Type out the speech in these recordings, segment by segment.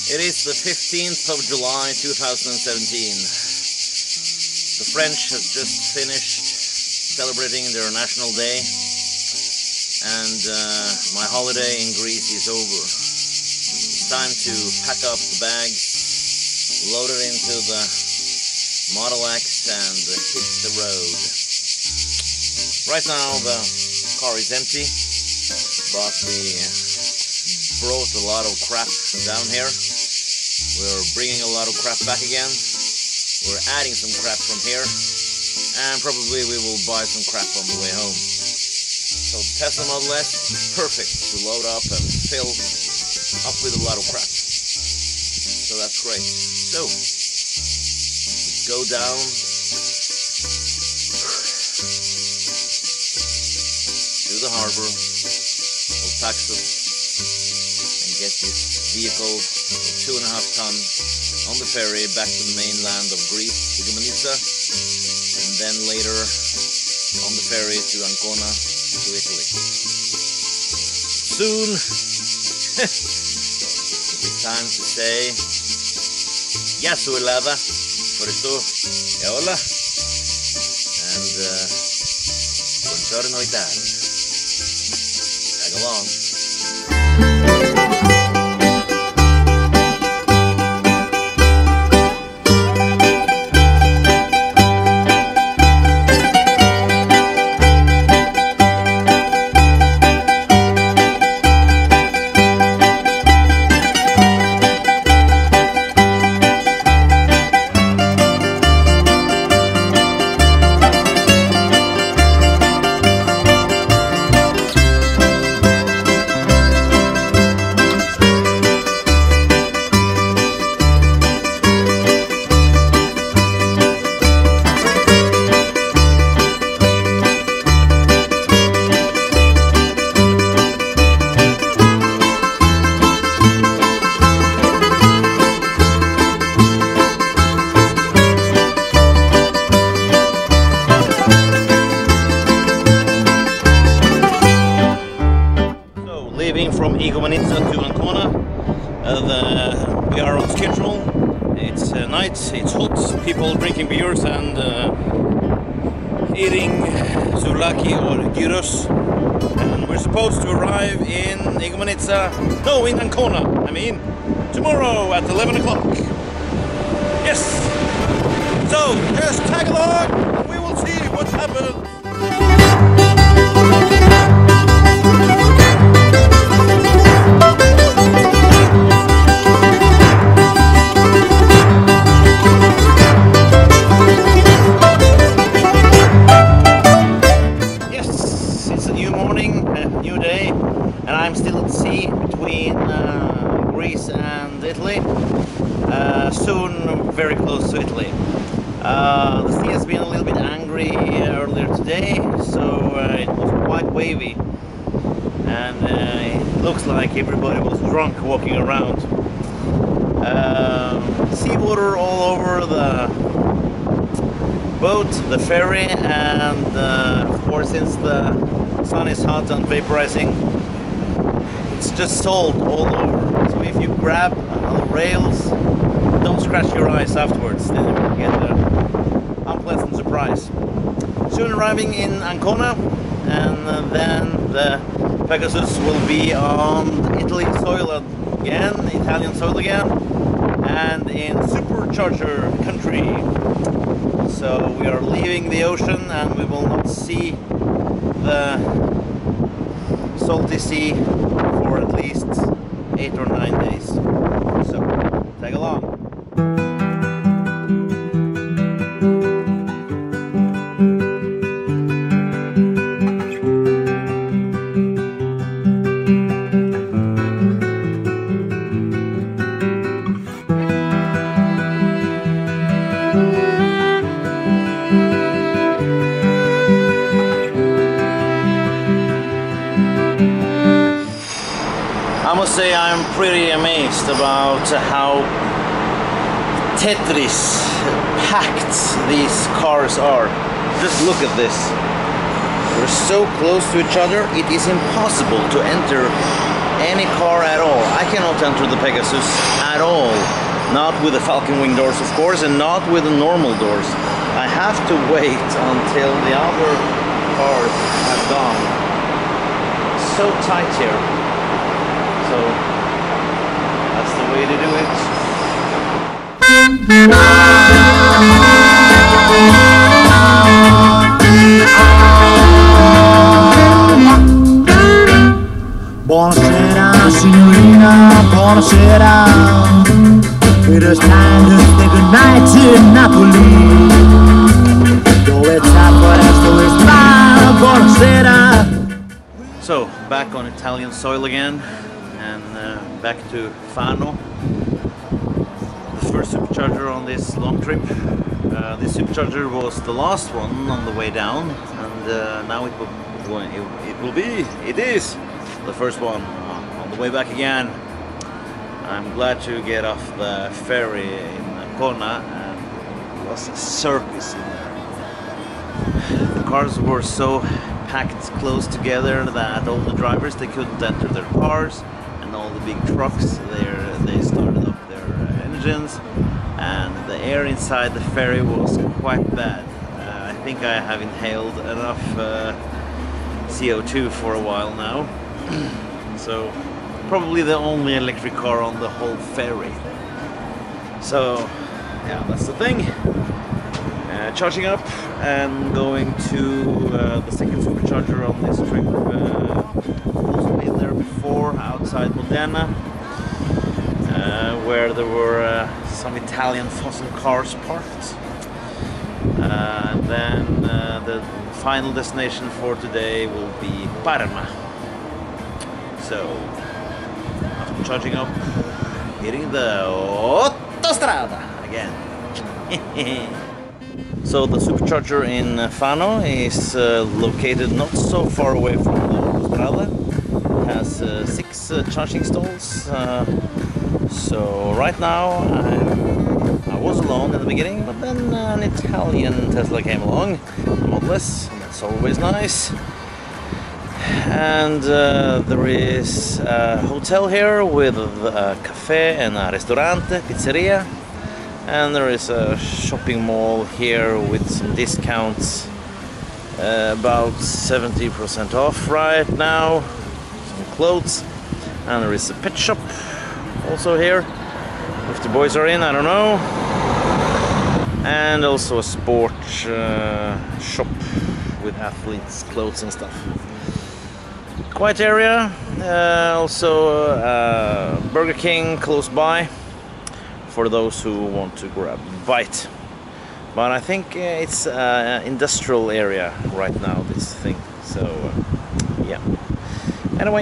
It is the 15th of July 2017. The French has just finished celebrating their National Day, and my holiday in Greece is over. It's time to pack up the bags, load it into the Model X and hit the road. Right now the car is empty, but we brought a lot of crap down here. We're bringing a lot of crap back again. We're adding some crap from here, and probably we will buy some crap on the way home. So the Tesla Model S is perfect to load up and fill up with a lot of crap. So that's great. So let's go down to the harbor of Paxos and get this vehicle of 2.5 tons on the ferry back to the mainland of Greece, Winther-Larsen, and then later on the ferry to Ancona, to Italy. Soon it'll be time to say Yasu Elada, Foristo, Eola, and Buongiorno Italia. Tag along. Leaving from Winther to Ancona, we are on schedule. It's night, it's hot, people drinking beers and eating souvlaki or gyros, and we're supposed to arrive in Ancona, tomorrow at 11 o'clock. Yes! So, just tag along and we will see what happens. New day, and I'm still at sea between Greece and Italy, soon very close to Italy. The sea has been a little bit angry earlier today, so it was quite wavy, and it looks like everybody was drunk walking around. Seawater all over the boat, the ferry, and of course, since the sun is hot and vaporizing, it's just salt all over. So if you grab the rails, don't scratch your eyes afterwards, then you will get an unpleasant surprise. Soon arriving in Ancona, and then the Pegasus will be on Italian soil again, and in Supercharger country. So we are leaving the ocean, and we will not see the salty sea for at least 8 or 9 days. So, tag along. I must say I'm pretty amazed about how Tetris packed these cars are. Just look at this. We're so close to each other, it is impossible to enter any car at all. I cannot enter the Pegasus at all. Not with the Falcon Wing doors, of course, and not with the normal doors. I have to wait until the other cars have gone. So tight here. So that's the way to do it. Buonasera signorina, buonasera. It is time to say goodnight to Napoli. Though it's hot, but I still is fine. Buonasera. So, back on Italian soil again, and back to Fano. The first supercharger on this long trip. This supercharger was the last one on the way down, and now it is the first one on the way back again. I'm glad to get off the ferry in Kona, and it was a circus in there. The cars were so packed close together that all the drivers, they couldn't enter their cars, and all the big trucks they started up their engines, and the air inside the ferry was quite bad. I think I have inhaled enough CO2 for a while now. So probably the only electric car on the whole ferry. So yeah, that's the thing. Charging up and going to the second supercharger on this trip. Also been there before, outside Modena, where there were some Italian fossil cars parked. And then the final destination for today will be Parma. So after charging up, hitting the autostrada again. So the supercharger in Fano is located not so far away from the autostrada. It has 6 charging stalls. So right now I was alone in the beginning, but then an Italian Tesla came along, Model S, and that's always nice. And there is a hotel here with a cafe and a ristorante, pizzeria. And there is a shopping mall here with some discounts, about 70% off right now, some clothes. And there is a pet shop also here, if the boys are in, I don't know. And also a sport shop with athletes' clothes and stuff. Quiet area, also Burger King close by for those who want to grab a bite. But I think it's an industrial area right now, this thing. So yeah. Anyway.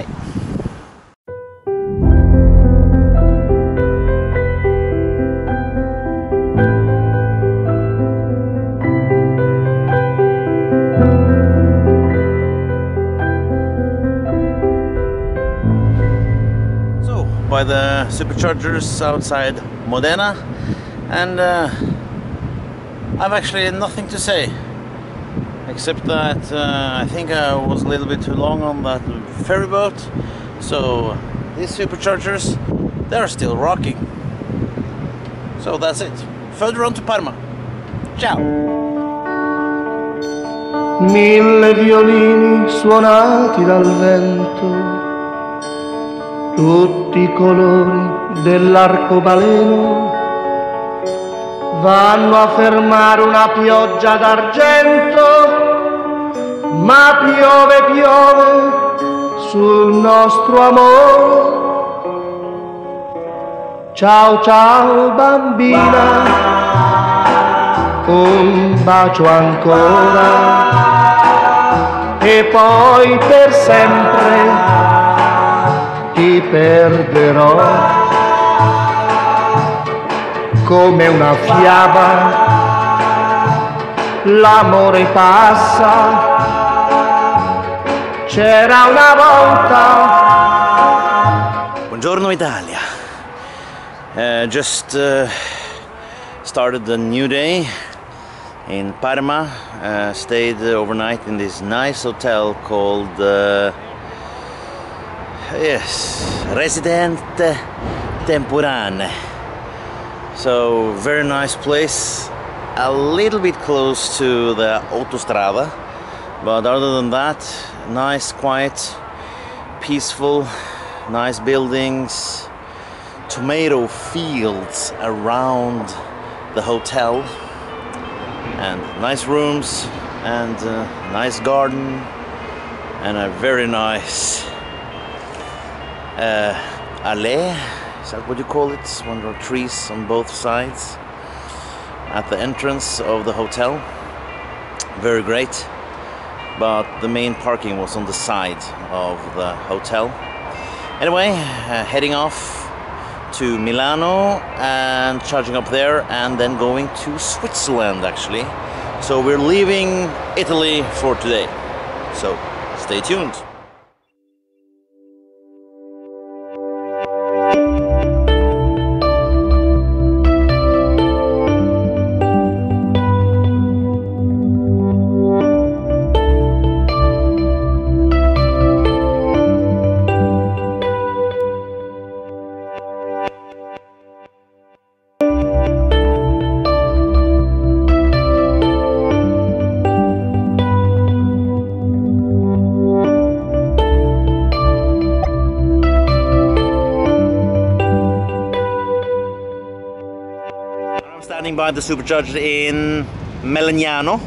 By the superchargers outside Modena, and I've actually nothing to say except that I think I was a little bit too long on that ferry boat. So these superchargers, they're still rocking. So that's it. Further on to Parma. Ciao. Mille violini suonati dal vento, tutti i colori dell'arcobaleno vanno a fermare una pioggia d'argento, ma piove, piove sul nostro amore. Ciao, ciao bambina, un bacio ancora e poi per sempre ti perderò. Come una fiaba l'amore passa, c'era una volta. Buongiorno Italia. Just started the new day in Parma. Stayed overnight in this nice hotel called Yes, residente temporanee. So very nice place, a little bit close to the autostrada, but other than that, nice, quiet, peaceful, nice buildings, tomato fields around the hotel, and nice rooms, and nice garden, and a very nice alley. Is that what you call it? When there are trees on both sides at the entrance of the hotel. Very great. But the main parking was on the side of the hotel. Anyway, heading off to Milano and charging up there, and then going to Switzerland actually. So we're leaving Italy for today. So stay tuned. Standing by the supercharger in Melegnano.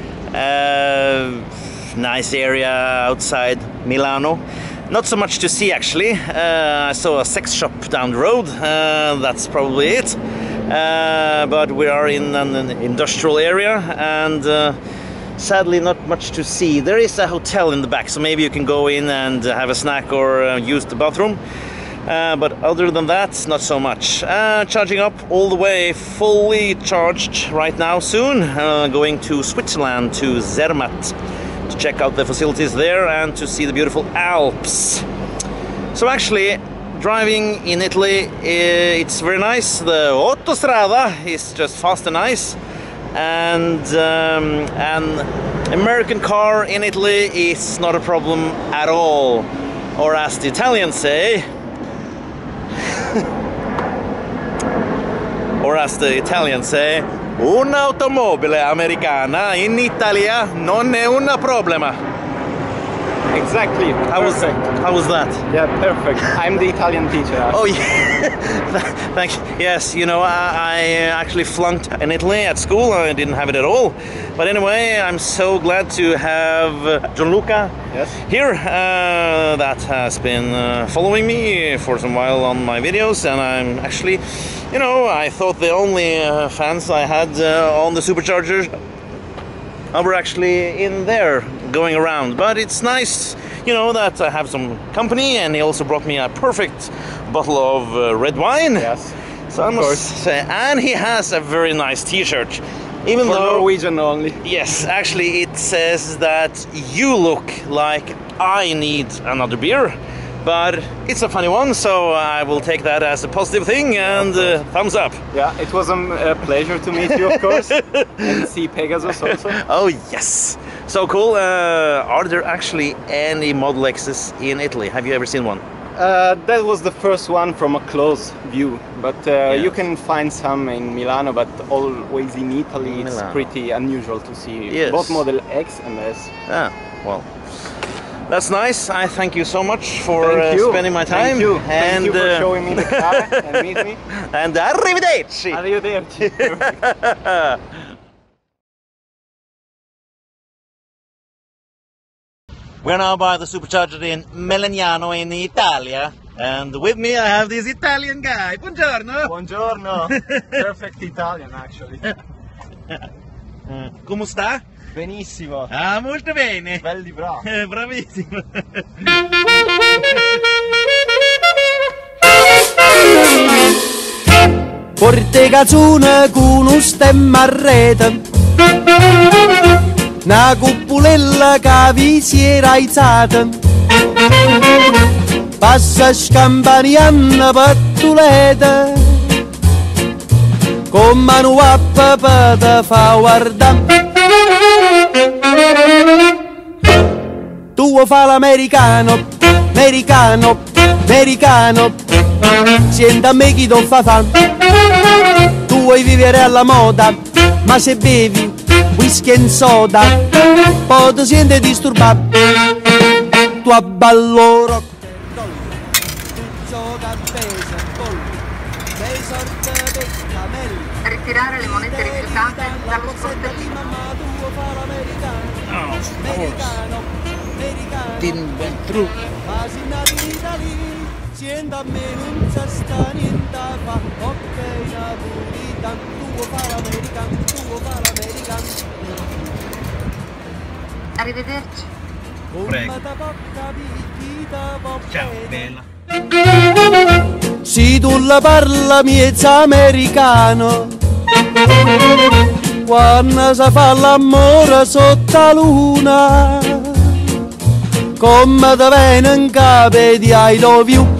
Nice area outside Milano. Not so much to see actually. I saw a sex shop down the road. That's probably it. But we are in an industrial area, and sadly not much to see. There is a hotel in the back, so maybe you can go in and have a snack or use the bathroom. But other than that, not so much. Charging up all the way, fully charged right now soon. Going to Switzerland, to Zermatt, to check out the facilities there and to see the beautiful Alps. So actually, driving in Italy, it's very nice. The autostrada is just fast and nice. And an American car in Italy is not a problem at all. Or as the Italians say, or as the Italians say, un'automobile americana in Italia non è un problema. Exactly. How was that? Yeah, perfect. I'm the Italian teacher. Oh yeah. Thank you. Yes, you know, I actually flunked in Italy at school. I didn't have it at all. But anyway, I'm so glad to have Gianluca here, that has been following me for some while on my videos, and I'm actually, you know, I thought the only fans I had on the superchargers were actually in there going around. But it's nice, you know, that I have some company, and he also brought me a perfect bottle of red wine. Yes, so I must say, and he has a very nice t-shirt. Even though Norwegian only. Yes, actually it says that you look like I need another beer, but it's a funny one, so I will take that as a positive thing, and thumbs up. Yeah, it was a pleasure to meet you, of course, and see Pegasus also. Oh yes, so cool. Are there actually any Model X's in Italy? Have you ever seen one? That was the first one from a close view, but you can find some in Milano, but always in Italy it's pretty unusual to see both Model X and S. Ah, well, that's nice. I thank you so much for spending my time. Thank you. Thank you for showing me the car and meet me. And arrivederci! Arrivederci! We're now by the supercharger in Melegnano in Italia, and with me I have this Italian guy. Buongiorno! Buongiorno! Perfect Italian, actually. Come sta? Benissimo! Ah, molto bene! Belli bravi! Bravissimo! Porte cazzone con un stemma a rete, una cupulella che vi si era alzata, passa scampanianna pattuleta, con mano a papà te fa guardare. Tu fa l'americano, americano, americano, senti a me chi ti fa fan. Tu vuoi vivere alla moda, ma se bevi whisky e soda, poi ti senti disturbato. Tu abballo rock and roll, tu gioca a baseball, sei sorte per camelli. Ritirare le monete rifiutate dallo sportellino. Didn't went through. Sienta a me non c'è sta niente fa, ok napolitan, tu fa l'american, tu fa l'american. Arrivederci. Prego. Ciao, bella. Se tu la parla miezza americano, quando si fa l'amore sotto la luna, come te viene in capo di I love you.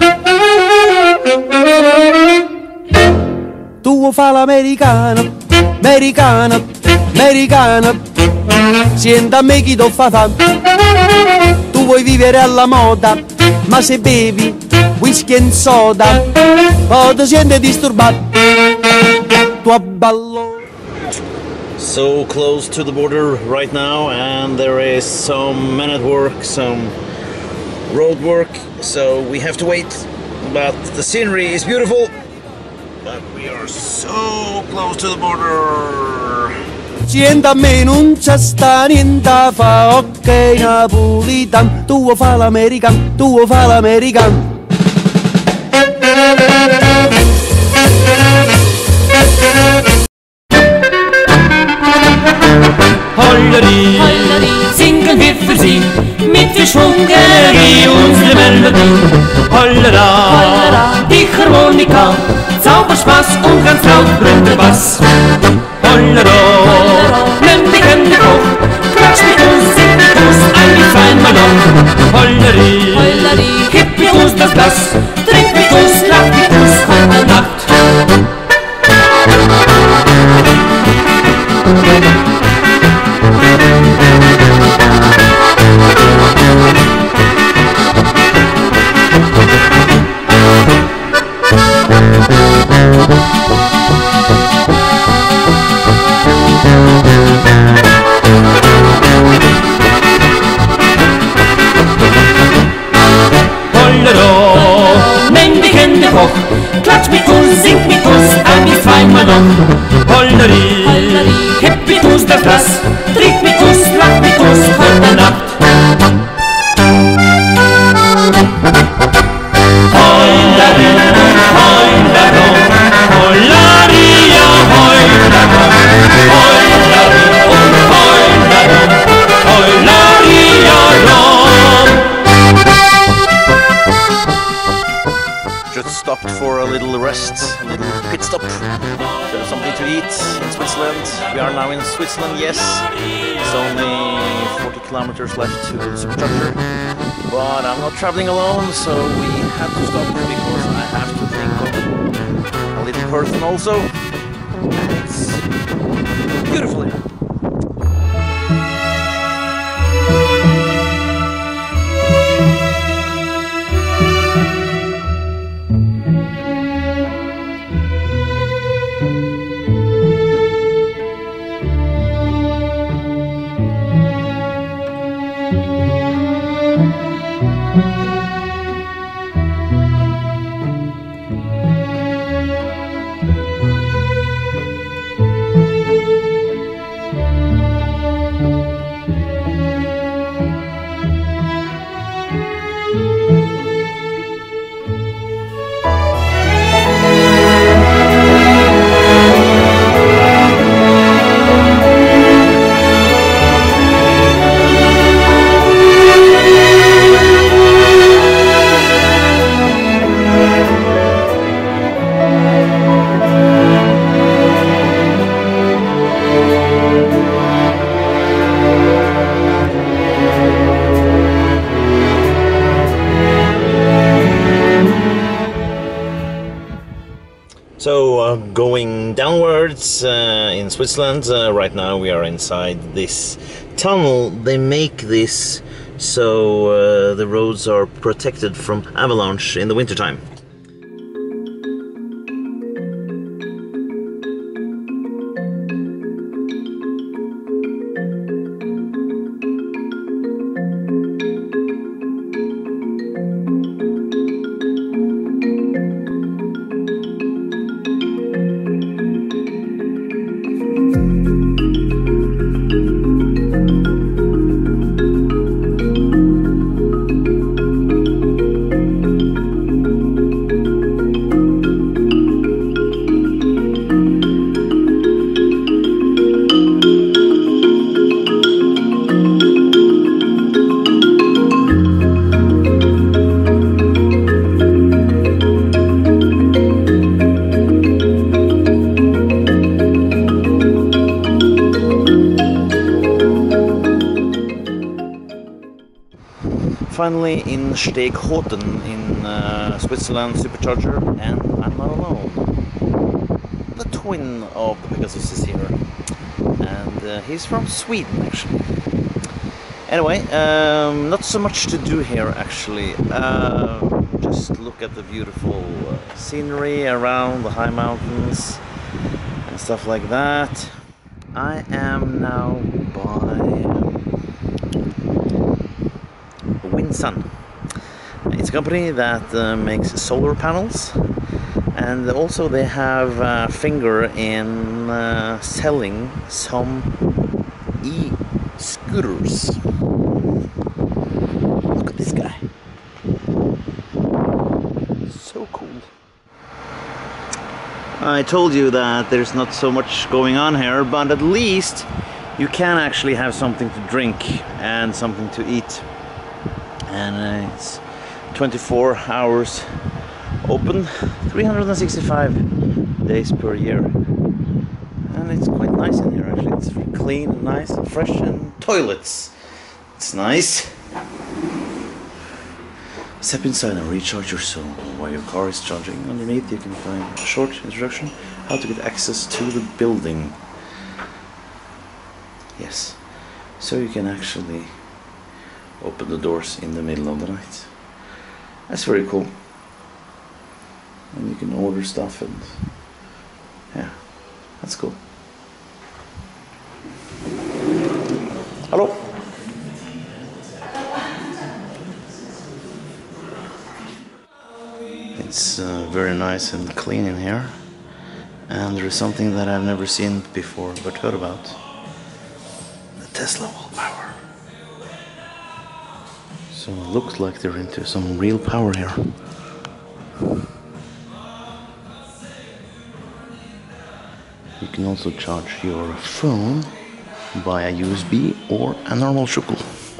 Tu fa l'americano, americano, americano, senti a me chi ti fa fan. Tu vuoi vivere alla moda, ma se bevi whisky e soda, poi ti senti disturbato. Tu abballo. So close to the border right now, and there is some men at work, some road work, so we have to wait. But the scenery is beautiful, but we are so close to the border. Siente a me non c'è sta niente fa, ok napolitan, tu fa l'american, tu fa l'american. Hollerie, singen wir für Sie mit Verschwungerie unsere Melodie. Hollera, die Harmonika, Zauberspaß und ganz laut brüllt der Bass. Hollero, nimm die Hände hoch, klatsch mit uns, sing mit uns, ein fein Ballon. Hollerie, gib mir uns das Glas, trink mit uns, lach mit uns, heute Nacht. Nimm die Hände hoch, klatsch mit uns, sing mit uns, ein wie fein Ballon. Hollerie, heb mit uns das Glas, trink mit uns, lach mit uns, heute Nacht. Hollerie, Hollero, Hollaria, Hollero, Hollarie und Hollero, Hollaria, Rom. Just stopped for a little rest, a little pit stop. There's something to eat in Switzerland. We are now in Switzerland, yes. It's only 40 kilometers left to the Supercharger. But I'm not traveling alone, so we had to stop because I have to think of a little person also. And it's beautiful here. So going downwards in Switzerland, right now we are inside this tunnel. They make this so the roads are protected from avalanche in the wintertime. Finally in Steghoten in Switzerland Supercharger, and I'm not alone. The twin of the Pegasus is here, and he's from Sweden actually. Anyway, not so much to do here actually. Just look at the beautiful scenery around the high mountains and stuff like that. I am now by Winther-Larsen. It's a company that makes solar panels, and also they have a finger in selling some e-scooters. Look at this guy. So cool. I told you that there's not so much going on here, but at least you can actually have something to drink and something to eat. And it's 24 hours open, 365 days per year. And it's quite nice in here actually. It's clean and nice and fresh, and toilets. It's nice. Step inside and recharge your soul while your car is charging. Underneath you can find a short introduction how to get access to the building. Yes, so you can actually open the doors in the middle of the night. That's very cool. And you can order stuff, and yeah, that's cool. Hello. It's very nice and clean in here, and there is something that I've never seen before but heard about: the Tesla wallpower. So it looks like they're into some real power here. You can also charge your phone via USB or a normal shuckle.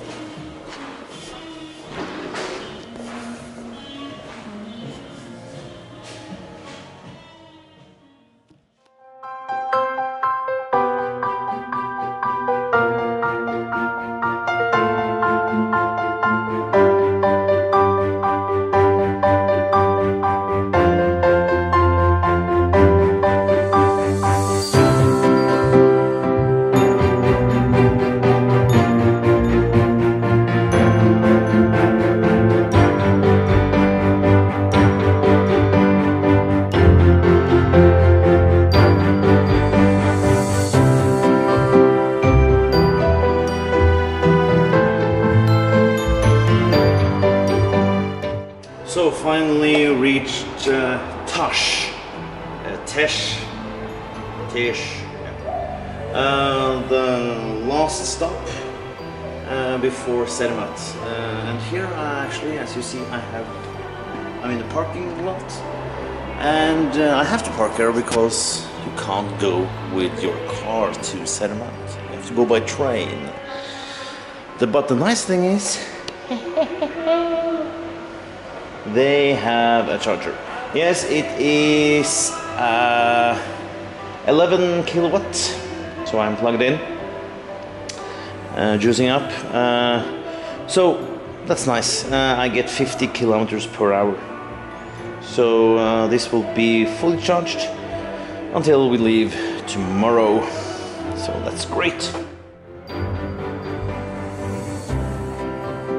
So finally reached Tesh, the last stop before Zermatt. And here actually, as you see, I'm in the parking lot, and I have to park here because you can't go with your car to Zermatt. You have to go by train. But the nice thing is they have a charger. Yes, it is 11 kilowatt, so I'm plugged in, juicing up. So that's nice. I get 50 kilometers per hour. So this will be fully charged until we leave tomorrow. So that's great.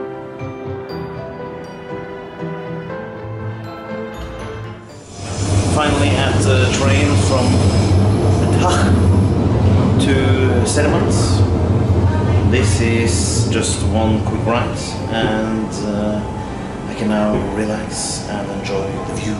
finally at the train from Hach to Zermatt. This is just one quick ride, and I can now relax and enjoy the view.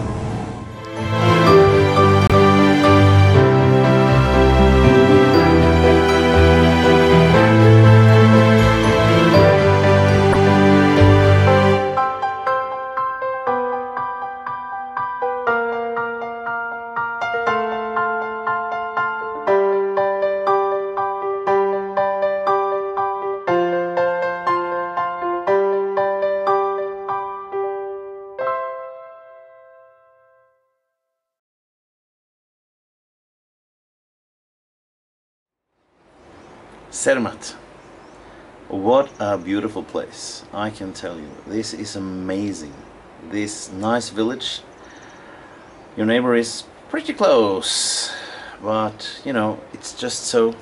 Zermatt. What a beautiful place, I can tell you. This is amazing. This nice village. Your neighbor is pretty close, but you know, it's just so,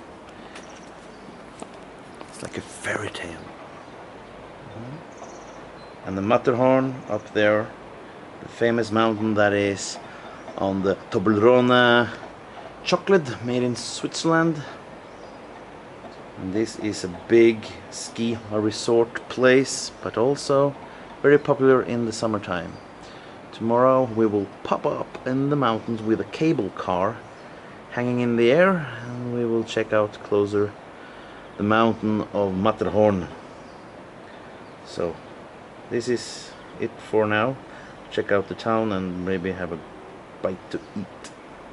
it's like a fairy tale. And the Matterhorn up there, the famous mountain that is on the Toblerone chocolate made in Switzerland. And this is a big ski resort place, but also very popular in the summertime. Tomorrow we will pop up in the mountains with a cable car hanging in the air, and we will check out closer the mountain of Matterhorn. So this is it for now. Check out the town and maybe have a bite to eat.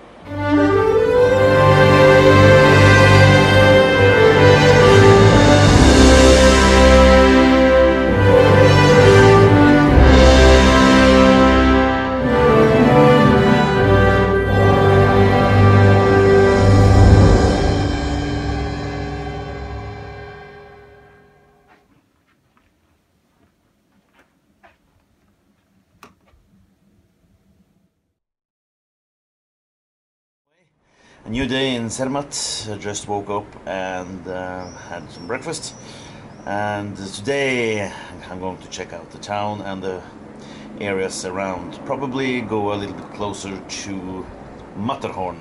A new day in Zermatt. I just woke up and had some breakfast, and today I'm going to check out the town and the areas around. Probably go a little bit closer to Matterhorn,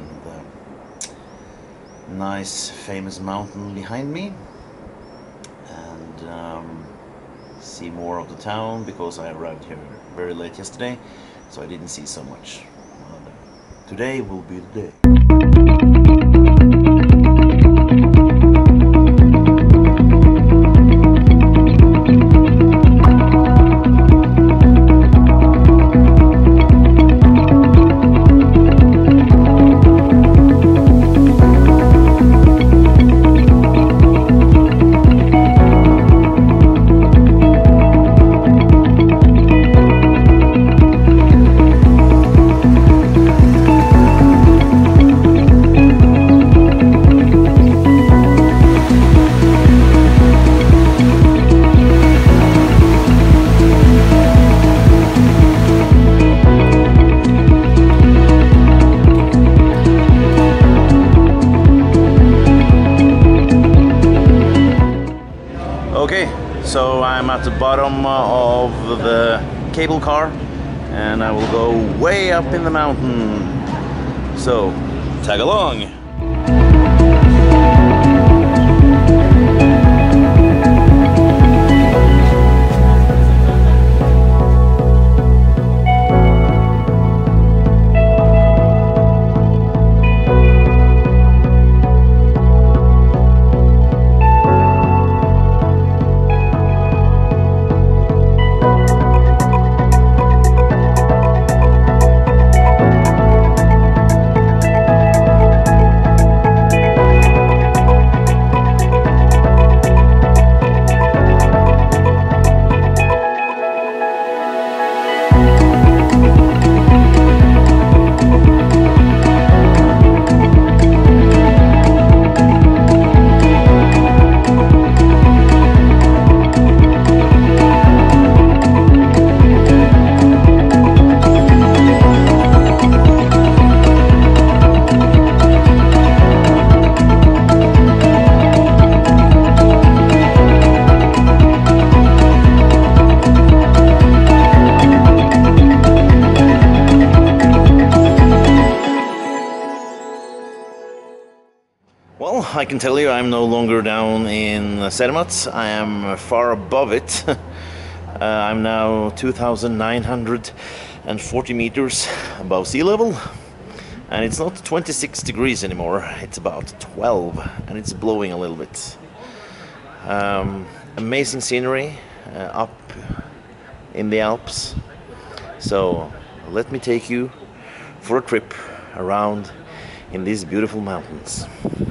the nice famous mountain behind me, and see more of the town, because I arrived here very late yesterday, so I didn't see so much. Today will be the day. Okay, so I'm at the bottom of the cable car, and I will go way up in the mountain. So, tag along! Well, I can tell you I'm no longer down in Zermatt. I am far above it. I'm now 2,940 meters above sea level. And it's not 26 degrees anymore, it's about 12, and it's blowing a little bit. Amazing scenery up in the Alps. So let me take you for a trip around in these beautiful mountains.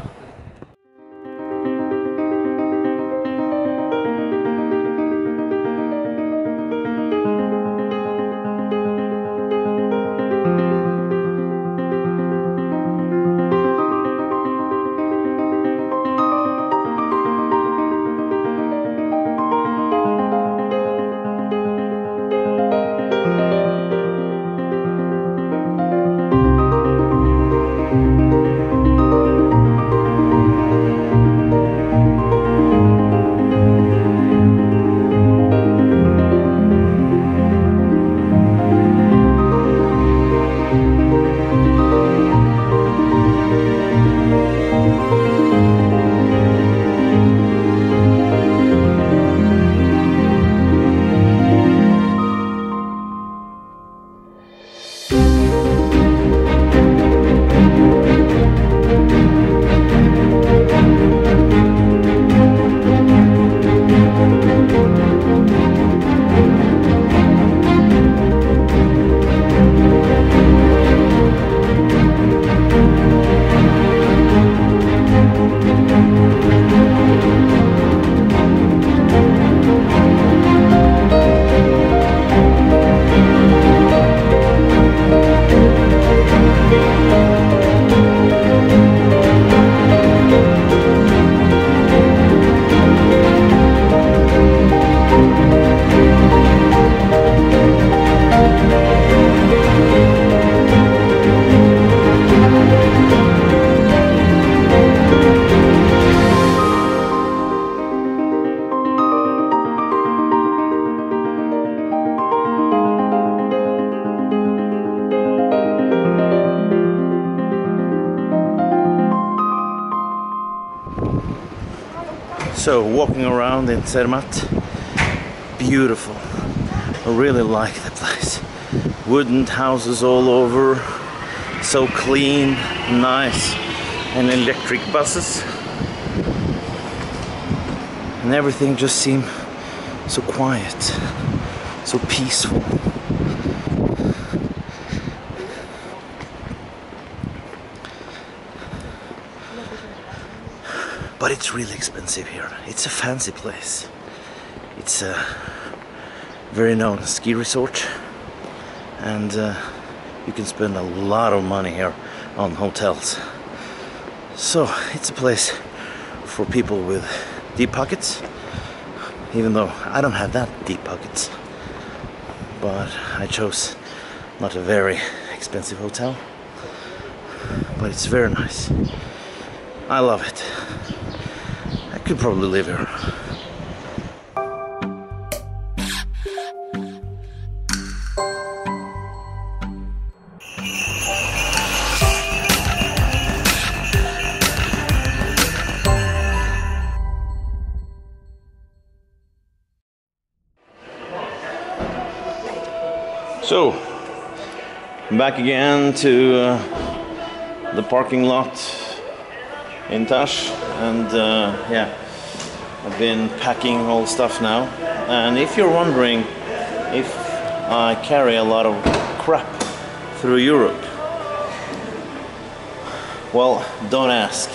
So walking around in Zermatt, beautiful. I really like the place. Wooden houses all over, so clean, nice, and electric buses. And everything just seemed so quiet, so peaceful. But it's really expensive here. It's a fancy place. It's a very known ski resort, and you can spend a lot of money here on hotels. So it's a place for people with deep pockets, even though I don't have that deep pockets. But I chose not a very expensive hotel, but it's very nice. I love it. I could probably live here. So, back again to the parking lot in Tash, and yeah, I've been packing all stuff now. And if you're wondering if I carry a lot of crap through Europe, well, don't ask.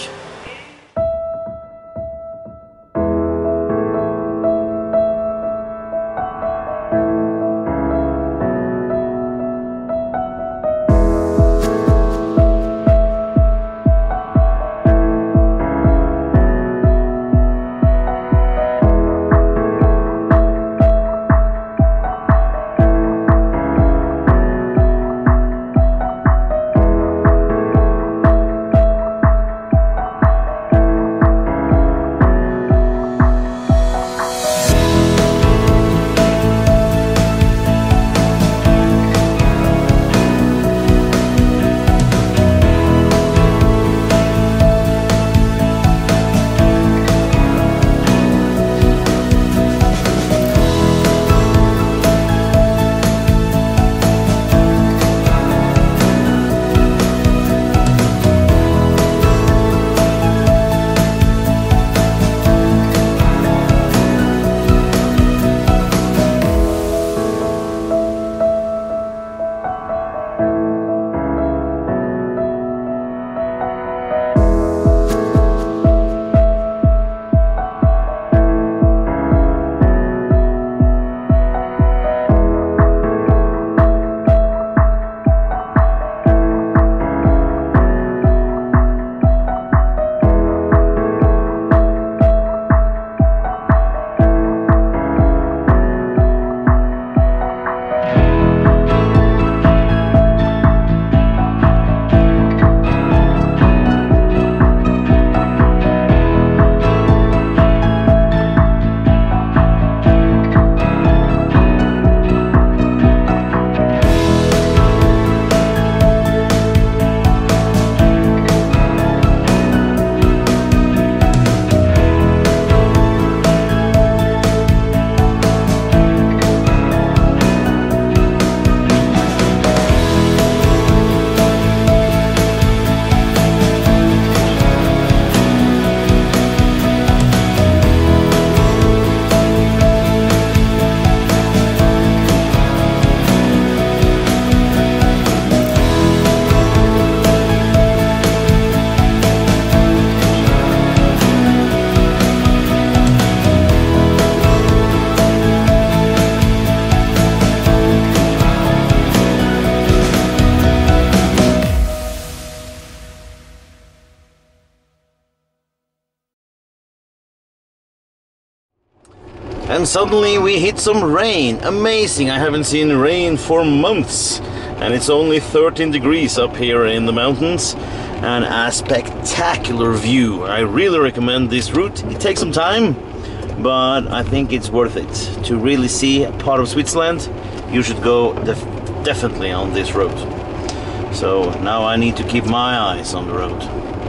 And suddenly we hit some rain. Amazing, I haven't seen rain for months. And it's only 13 degrees up here in the mountains. And a spectacular view. I really recommend this route. It takes some time, but I think it's worth it. To really see a part of Switzerland, you should go definitely on this road. So now I need to keep my eyes on the road.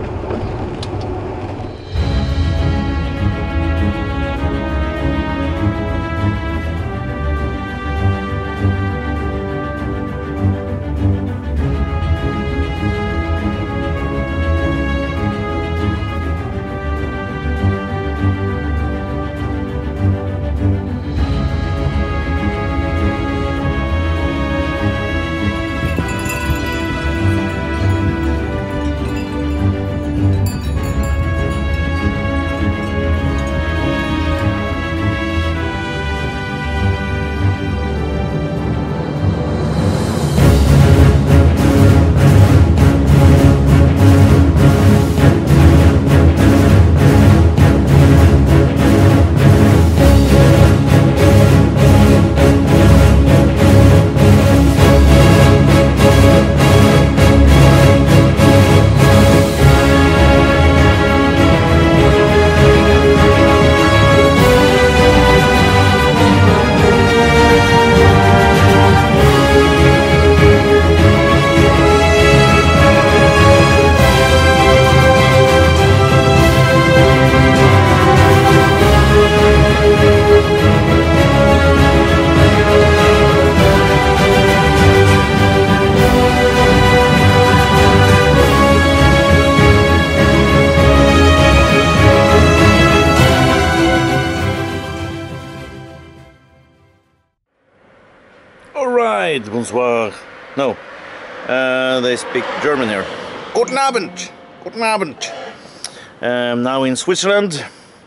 Alright, bonsoir. No, they speak German here. Guten Abend. Guten Abend. Now in Switzerland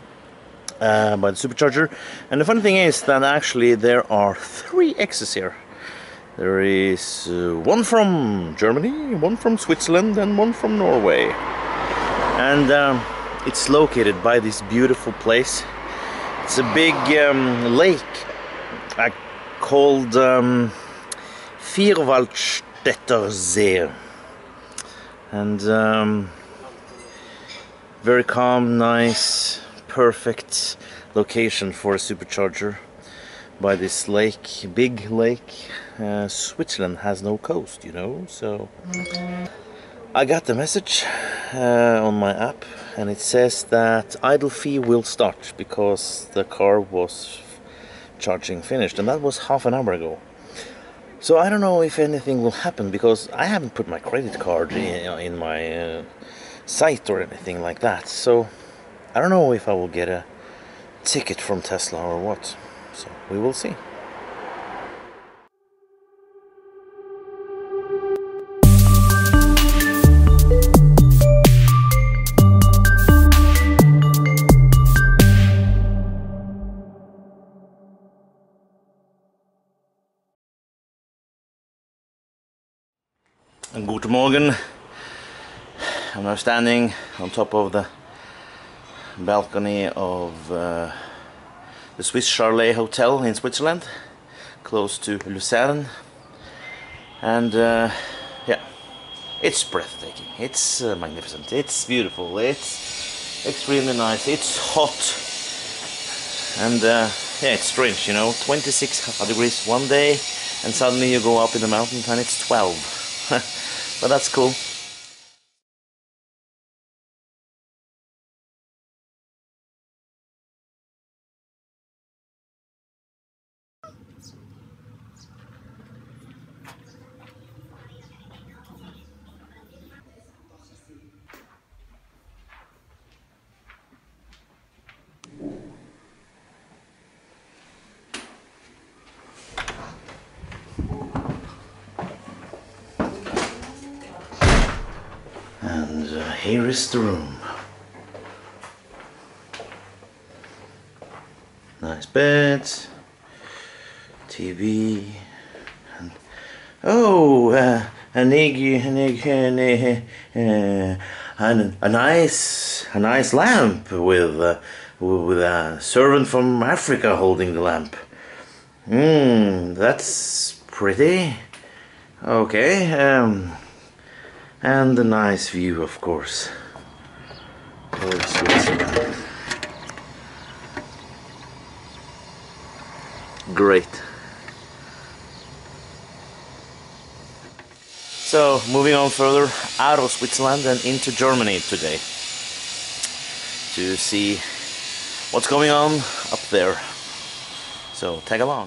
by the Supercharger. And the funny thing is that actually there are 3 exits here. There is one from Germany, one from Switzerland, and one from Norway. And it's located by this beautiful place. It's a big lake called Vierwaldstätter See. And very calm, nice, perfect location for a supercharger by this lake, big lake. Switzerland has no coast, you know, so I got the message on my app, and it says that idle fee will start because the car was charging finished, and that was half an hour ago. So I don't know if anything will happen because I haven't put my credit card in my site or anything like that. So I don't know if I will get a ticket from Tesla or what. So we will see. Guten Morgen. I'm now standing on top of the balcony of the Swiss Chalet Hotel in Switzerland, close to Lucerne, and yeah, it's breathtaking, it's magnificent, it's beautiful, it's extremely nice, it's hot, and yeah, it's strange, you know, 26 degrees one day, and suddenly you go up in the mountains and it's 12. But that's cool. And here is the room. Nice bed, TV, and oh, a nice lamp with with a servant from Africa holding the lamp. That's pretty. Okay, and a nice view, of course, towards Switzerland. Great. So, moving on further out of Switzerland and into Germany today to see what's going on up there. So, tag along.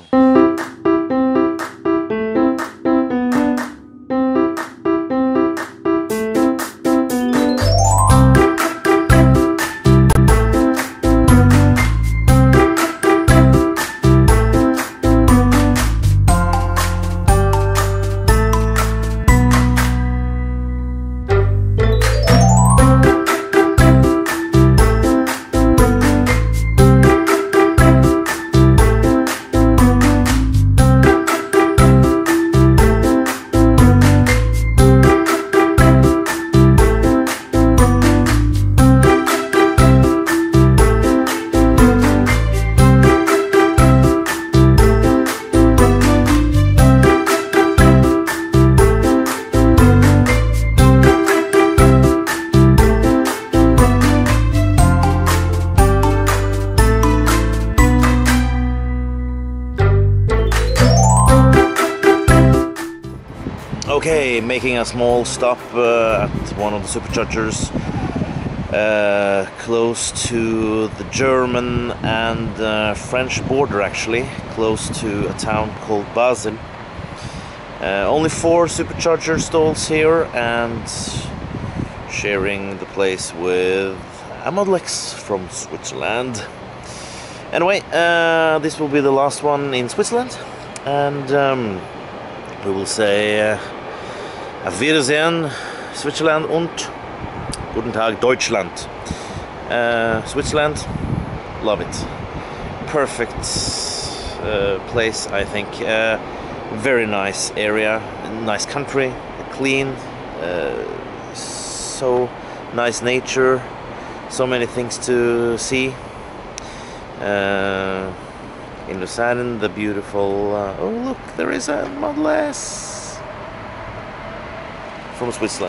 Okay, making a small stop at one of the superchargers close to the German and French border, actually, close to a town called Basel. Only 4 supercharger stalls here, and sharing the place with a Model X from Switzerland. Anyway, this will be the last one in Switzerland, and we will say Auf Wiedersehen, Switzerland, und Guten Tag, Deutschland. Switzerland, love it. Perfect place, I think. Very nice area, nice country, clean, so nice nature, so many things to see. In Lausanne, the beautiful, oh look, there is a Model S from Switzerland.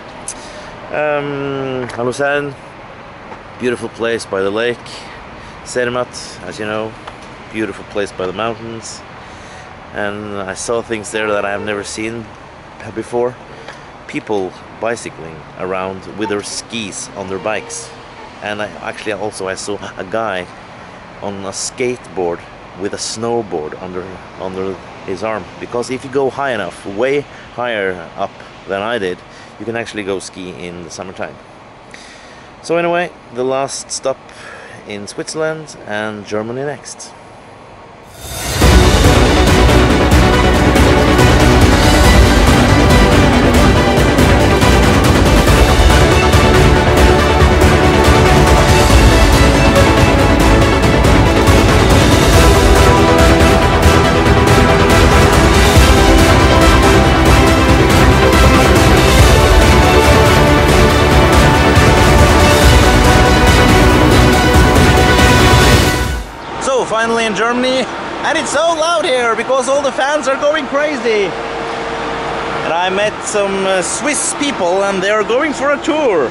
Lausanne, beautiful place by the lake. Zermatt, as you know, beautiful place by the mountains. And I saw things there that I have never seen before. People bicycling around with their skis on their bikes. And I saw a guy on a skateboard with a snowboard under his arm. Because if you go high enough, way higher up than I did, you can actually go ski in the summertime. So anyway, the last stop in Switzerland and Germany next. Finally in Germany, and it's so loud here because all the fans are going crazy. And I met some Swiss people, and they're going for a tour.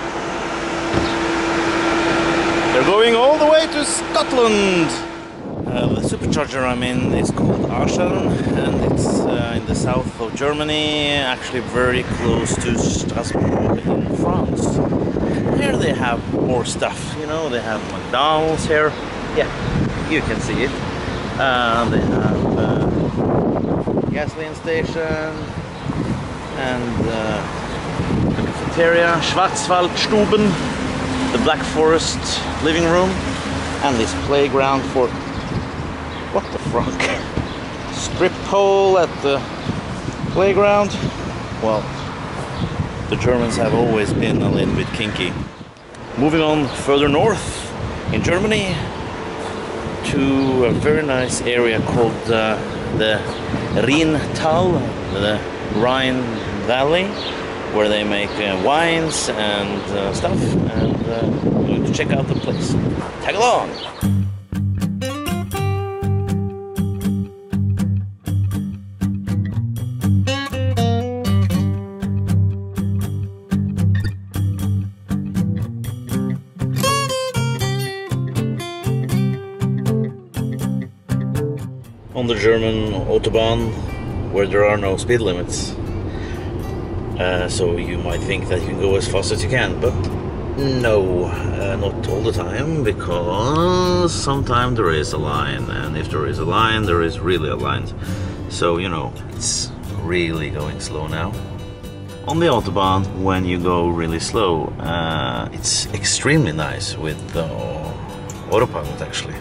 They're going all the way to Scotland. The supercharger I'm in is called Aachen, and it's in the south of Germany, actually very close to Strasbourg in France. Here they have more stuff, you know, they have McDonald's here. Yeah, you can see it. They have gasoline station and cafeteria, Schwarzwaldstuben, the Black Forest living room, and this playground for what the fuck? Strip pole at the playground. Well, the Germans have always been a little bit kinky. Moving on further north in Germany to a very nice area called the Rheintal, the Rhine Valley, where they make wines and stuff, and I'm going to check out the place. Tag along! On the German Autobahn, where there are no speed limits. So you might think that you can go as fast as you can, but no, not all the time, because sometimes there is a line, and if there is a line, there is really a line. So, you know, it's really going slow now. On the Autobahn, when you go really slow, it's extremely nice with the autopilot actually.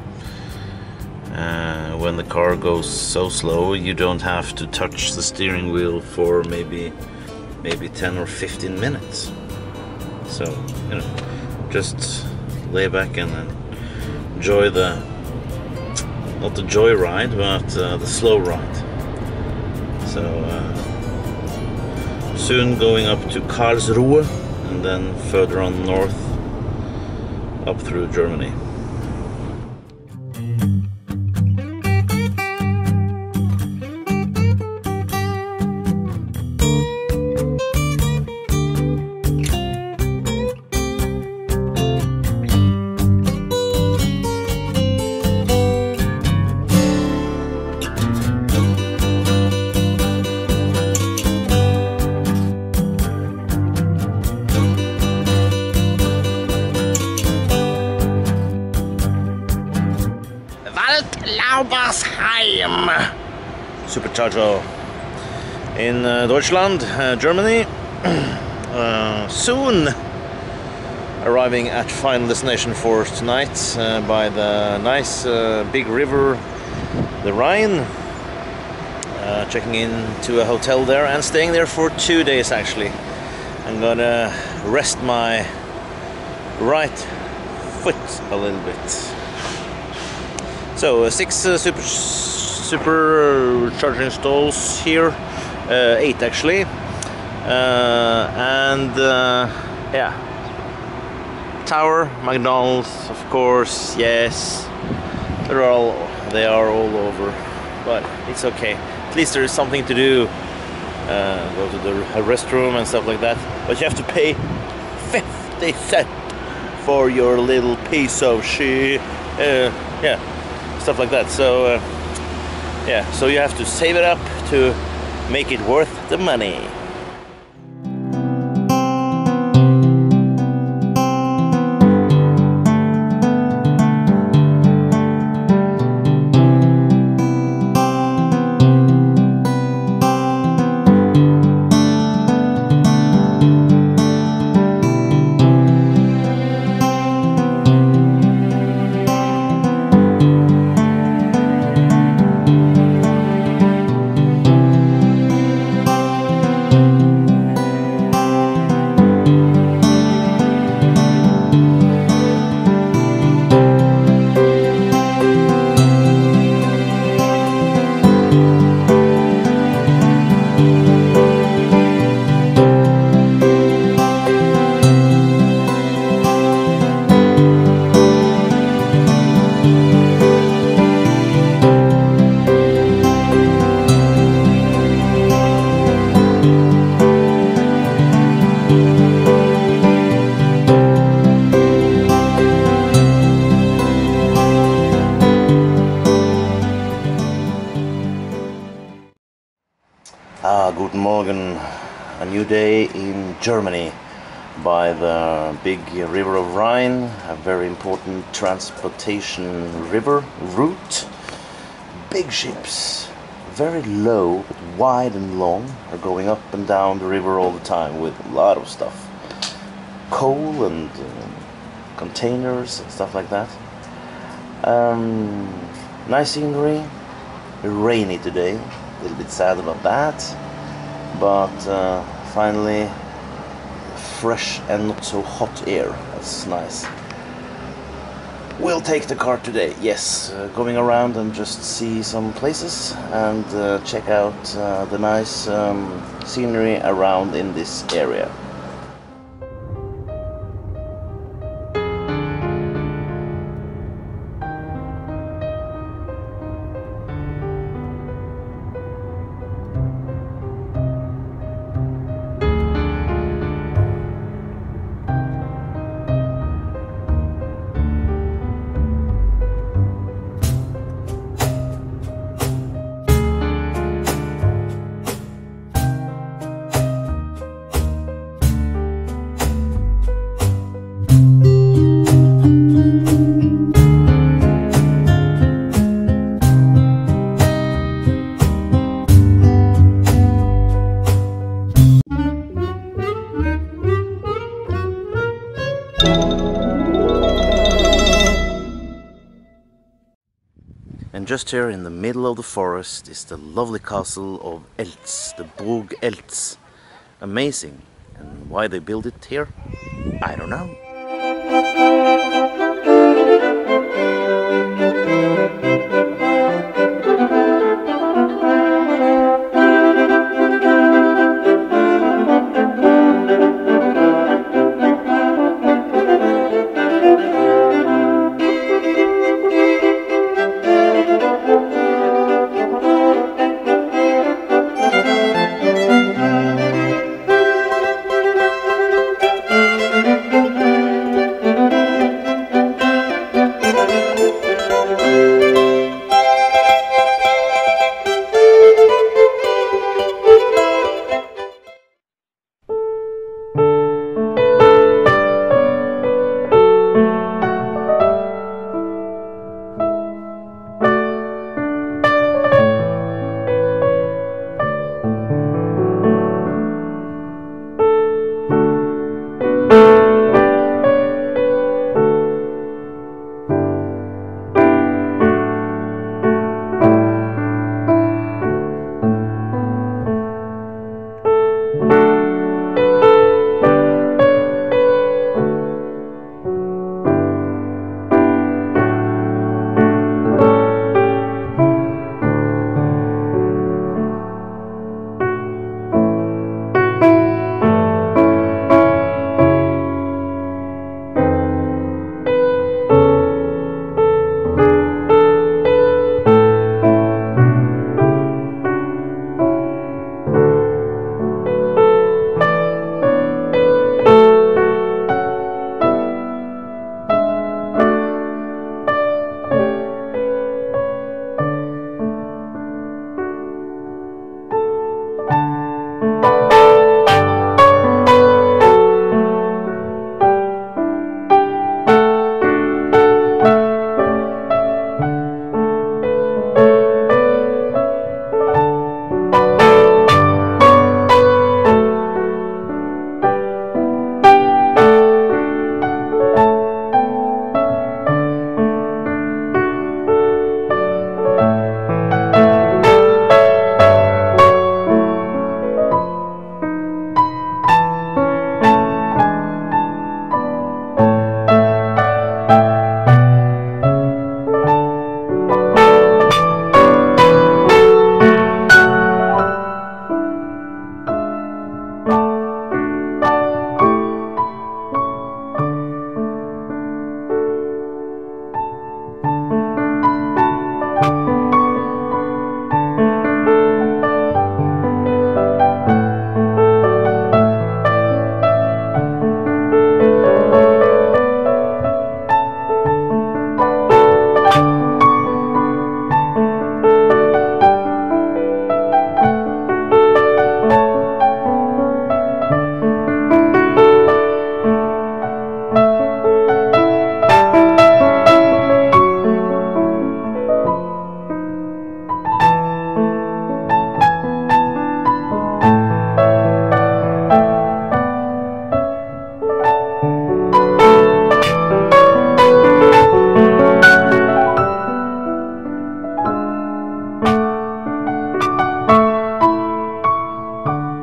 When the car goes so slow, you don't have to touch the steering wheel for maybe 10 or 15 minutes. So, you know, just lay back and enjoy the, not the joy ride, but the slow ride. So, soon going up to Karlsruhe, and then further on north, up through Germany. Supercharger in Deutschland, Germany. Soon arriving at final destination for tonight by the nice big river, the Rhine. Checking into a hotel there and staying there for 2 days actually. I'm gonna rest my right foot a little bit. So 6 supercharging stalls here, 8 actually, and yeah, Tower, McDonald's, of course, yes, they are all over, but it's okay. At least there is something to do. Go to the restroom and stuff like that, but you have to pay 50 cents for your little piece of shit. Yeah, stuff like that. So yeah, so you have to save it up to make it worth the money. Guten Morgen, a new day in Germany by the big river of Rhine, a very important transportation river route. Big ships, very low, but wide and long, are going up and down the river all the time with a lot of stuff. Coal and containers and stuff like that. Nice scenery, rainy today, a little bit sad about that. But finally fresh and not so hot air. That's nice. we'll take the car today. Yes, going around and just see some places and check out the nice scenery around in this area. And just here in the middle of the forest is the lovely castle of Eltz, the Burg Eltz. Amazing. And why they built it here, I don't know.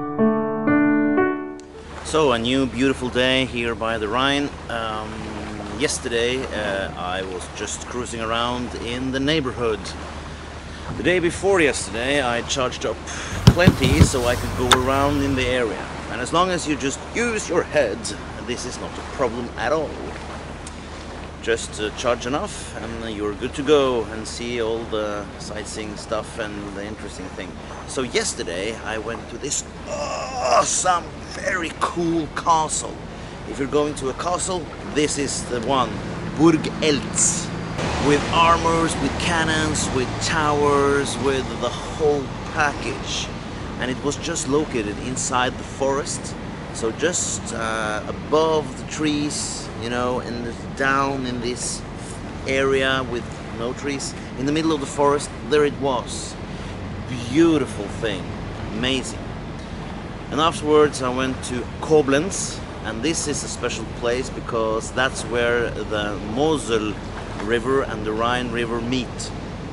So a new beautiful day here by the Rhine. yesterday I was just cruising around in the neighborhood. The day before yesterday I charged up plenty so I could go around in the area. And as long as you just use your head, this is not a problem at all. Just charge enough and you're good to go and see all the sightseeing stuff and the interesting thing. So yesterday I went to this awesome, very cool castle. If you're going to a castle, this is the one. Burg Eltz. With armors, with cannons, with towers, with the whole package. And it was just located inside the forest. So just above the trees, you know, and down in this area with no trees, in the middle of the forest, there it was. Beautiful thing, amazing. And afterwards I went to Koblenz, and this is a special place because that's where the Mosel River and the Rhine River meet.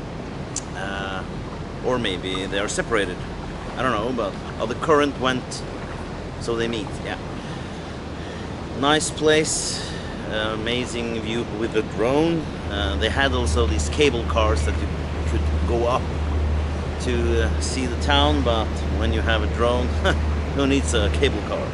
Or maybe they are separated, I don't know, but the current went, so they meet, yeah. Nice place. Amazing view with the drone. They had also these cable cars that you could go up to see the town, but when you have a drone, no needs a cable car.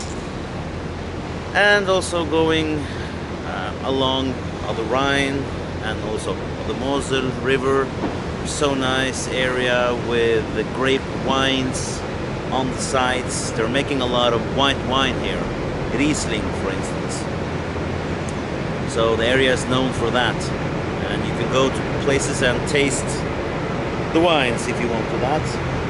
And also going along the Rhine and also the Mosel River. So nice area with the grape wines on the sides. They're making a lot of white wine here, Riesling for instance. So the area is known for that, and you can go to places and taste the wines if you want to that.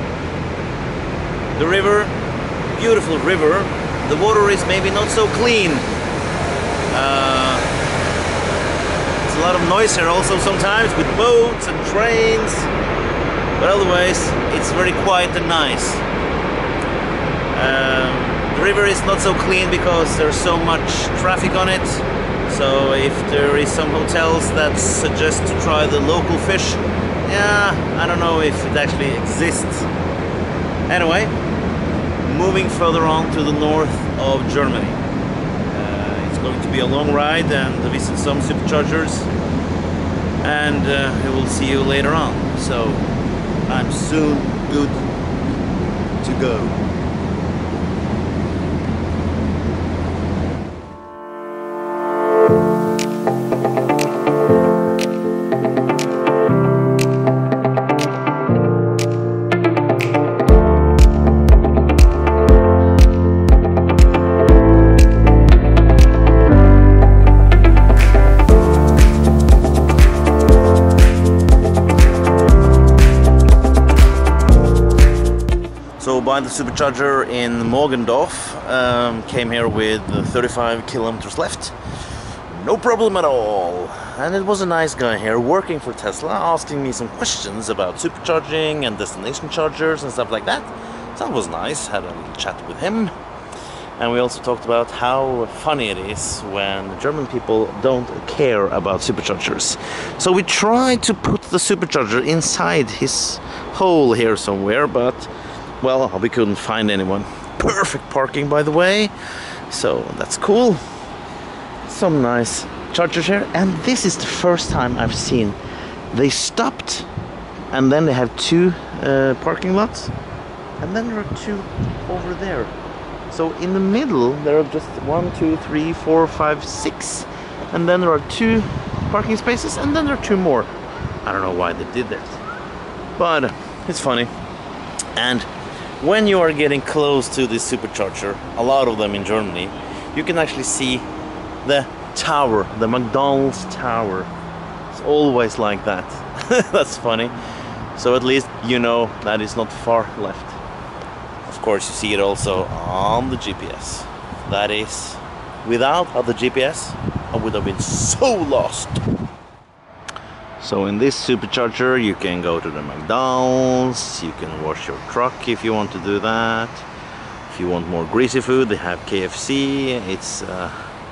The river, beautiful river. The water is maybe not so clean. It's a lot of noise here also sometimes with boats and trains, but otherwise it's very quiet and nice. The river is not so clean because there's so much traffic on it. So if there is some hotels that suggest to try the local fish, yeah, I don't know if it actually exists. Anyway, moving further on to the north of Germany. It's going to be a long ride and visit some superchargers, and we will see you later on. So I'm soon good to go. So by the supercharger in Morgendorf, came here with 35 kilometers left. No problem at all. And it was a nice guy here working for Tesla, asking me some questions about supercharging and destination chargers and stuff like that. So that was nice, had a little chat with him. And we also talked about how funny it is when German people don't care about superchargers. So we tried to put the supercharger inside his hole here somewhere, but well, we couldn't find anyone. Perfect parking, by the way, so that's cool. Some nice chargers here, and this is the first time I've seen they stopped and then they have two parking lots, and then there are two over there. So in the middle there are just 1, 2, 3, 4, 5, 6, and then there are two parking spaces, and then there are two more. I don't know why they did that, but it's funny. And when you are getting close to this supercharger, a lot of them in Germany, you can actually see the tower, the McDonald's tower. It's always like that. That's funny. So at least you know that is not far left. Of course, you see it also on the GPS. That is, without the GPS, I would have been so lost. So in this supercharger you can go to the McDonald's, you can wash your truck if you want to do that. If you want more greasy food, they have KFC. It's a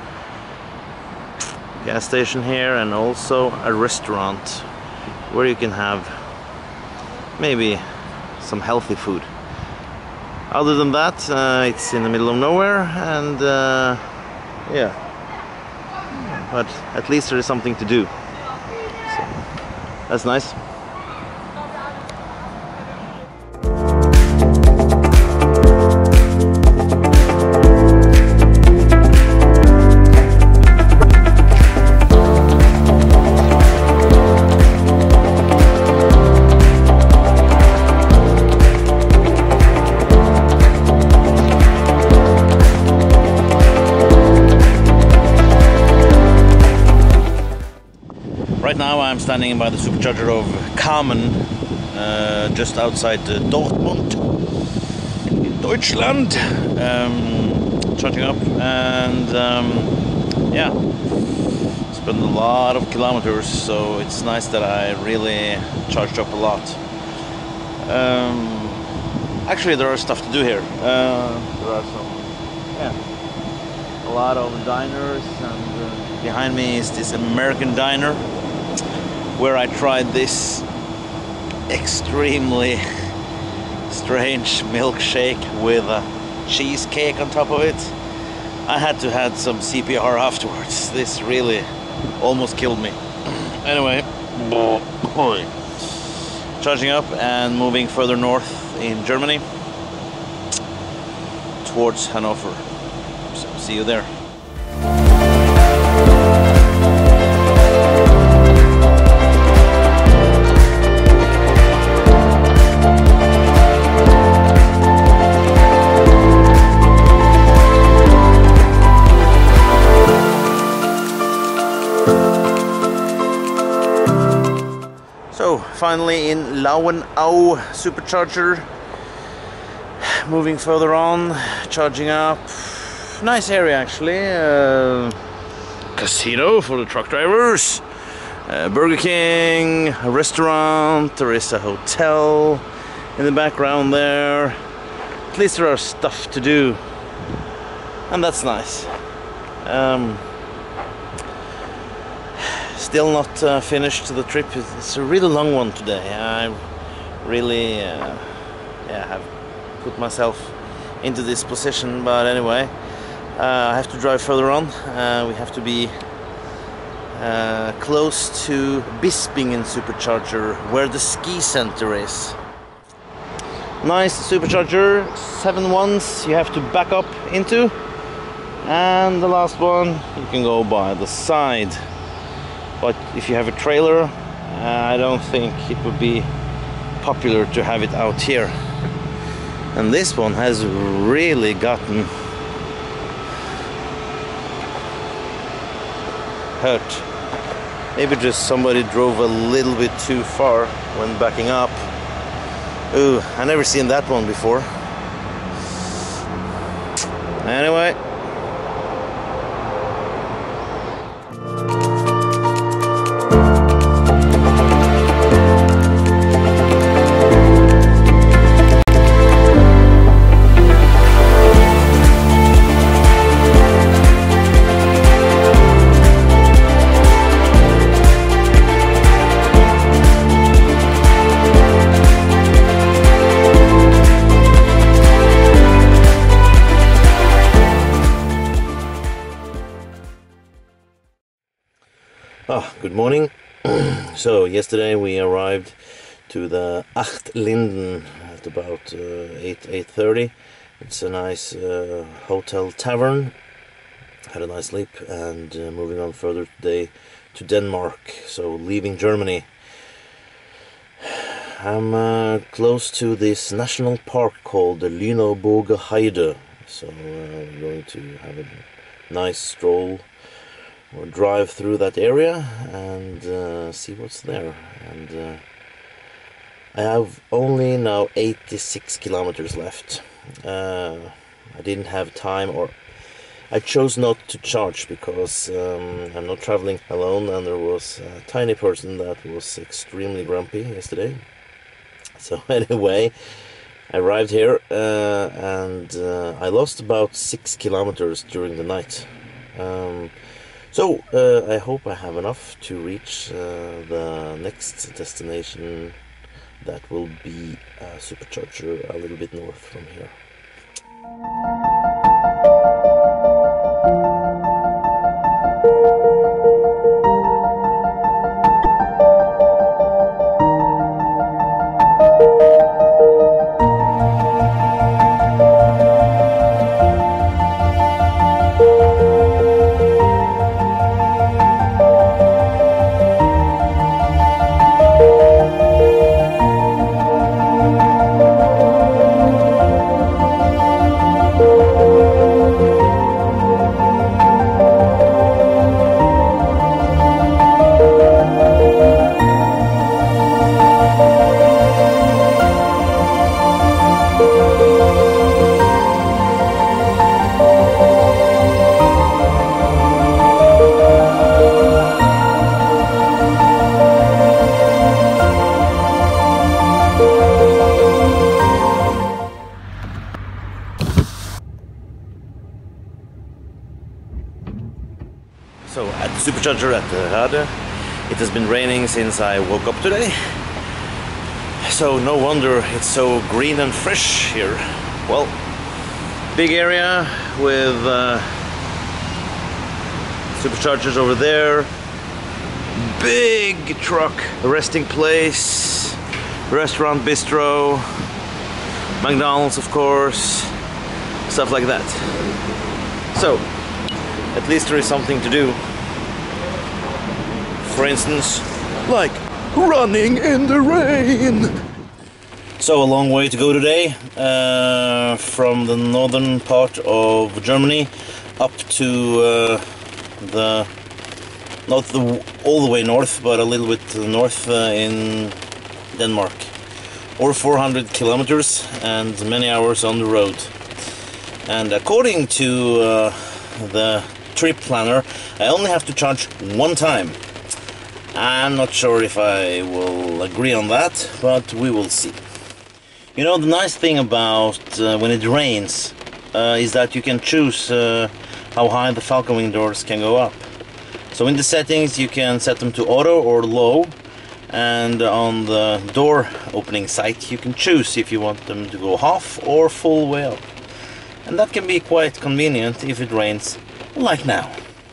gas station here, and also a restaurant where you can have maybe some healthy food. Other than that, it's in the middle of nowhere, and yeah. but at least there is something to do. So, that's nice. Right now I'm standing by the supercharger of Kamen, just outside Dortmund in Deutschland, charging up, and yeah, spent a lot of kilometers, so it's nice that I really charged up a lot. Actually, there are stuff to do here. There are a lot of diners, and behind me is this American diner where I tried this extremely strange milkshake with a cheesecake on top of it. I had to have some CPR afterwards. This really almost killed me. Anyway, charging up and moving further north in Germany towards Hanover. So see you there. So finally in Lauenau supercharger, moving further on, charging up. Nice area actually. Casino for the truck drivers, Burger King, a restaurant, there is a hotel in the background there. At least there are stuff to do, and that's nice. Still not finished the trip. It's a really long one today. I really have put myself into this position, but anyway, I have to drive further on. We have to be close to Bispingen supercharger, where the ski center is. Nice supercharger, 7 ones you have to back up into, and the last one you can go by the side. But if you have a trailer, I don't think it would be popular to have it out here. And this one has really gotten hurt. Maybe just somebody drove a little bit too far when backing up. Ooh, I never seen that one before. Anyway. Good morning. So yesterday we arrived to the Acht Linden at about 8:30. It's a nice hotel tavern. Had a nice sleep, and moving on further today to Denmark, so leaving Germany. I'm close to this national park called the Lüneburger Heide, so we're going to have a nice stroll or drive through that area and see what's there. And I have only now 86 kilometers left. I didn't have time, or I chose not to charge because I'm not traveling alone, and there was a tiny person that was extremely grumpy yesterday. So anyway, I arrived here and I lost about 6 kilometers during the night. So I hope I have enough to reach the next destination. That will be a supercharger a little bit north from here. So, at the supercharger at the Rade, it has been raining since I woke up today. So, no wonder it's so green and fresh here. Well, big area with superchargers over there. Big truck, resting place, restaurant, bistro, McDonald's, of course, stuff like that. So, at least there is something to do. For instance, like running in the rain. So, a long way to go today, from the northern part of Germany up to not all the way north, but a little bit to the north in Denmark. Or 400 kilometers and many hours on the road. And according to the trip planner, I only have to charge one time. I'm not sure if I will agree on that, but we will see. You know, the nice thing about when it rains is that you can choose how high the Falcon wing doors can go up. So in the settings you can set them to auto or low, and on the door opening site you can choose if you want them to go half or full way up. And that can be quite convenient if it rains like now.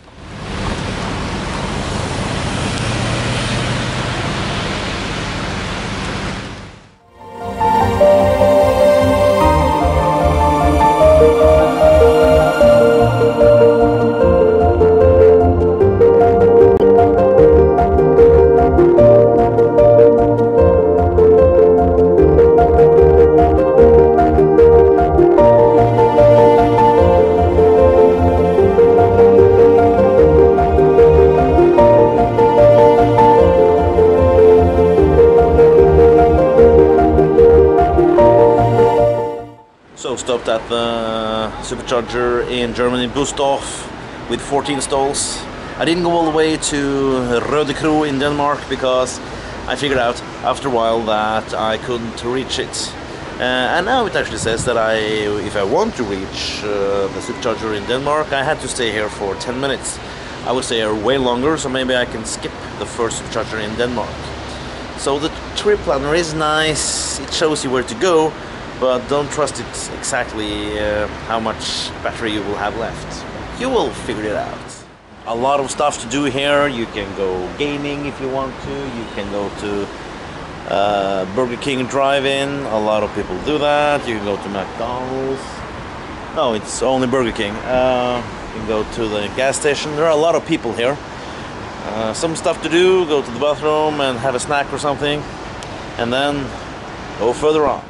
Stopped at the supercharger in Germany, Bustorf, with 14 stalls. I didn't go all the way to Rødekro in Denmark because I figured out after a while that I couldn't reach it. And now it actually says that if I want to reach the supercharger in Denmark, I had to stay here for 10 minutes. I would stay here way longer, so maybe I can skip the first supercharger in Denmark. So the trip planner is nice, it shows you where to go, but don't trust it exactly how much battery you will have left. You will figure it out. A lot of stuff to do here. You can go gaming if you want to. You can go to Burger King drive-in. A lot of people do that. You can go to McDonald's. No, it's only Burger King. You can go to the gas station. There are a lot of people here. Some stuff to do. Go to the bathroom and have a snack or something. And then go further on.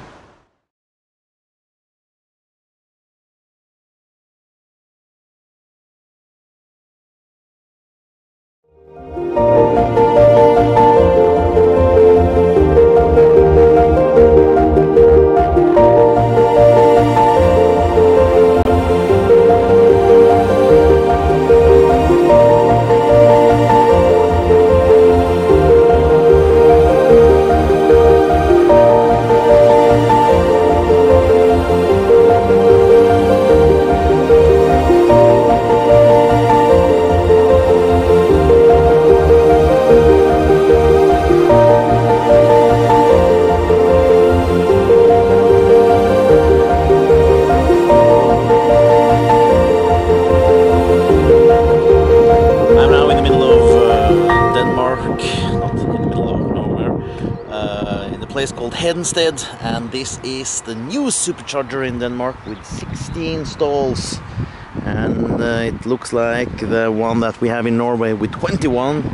Called Hedenstedt, and this is the new supercharger in Denmark with 16 stalls, and it looks like the one that we have in Norway with 20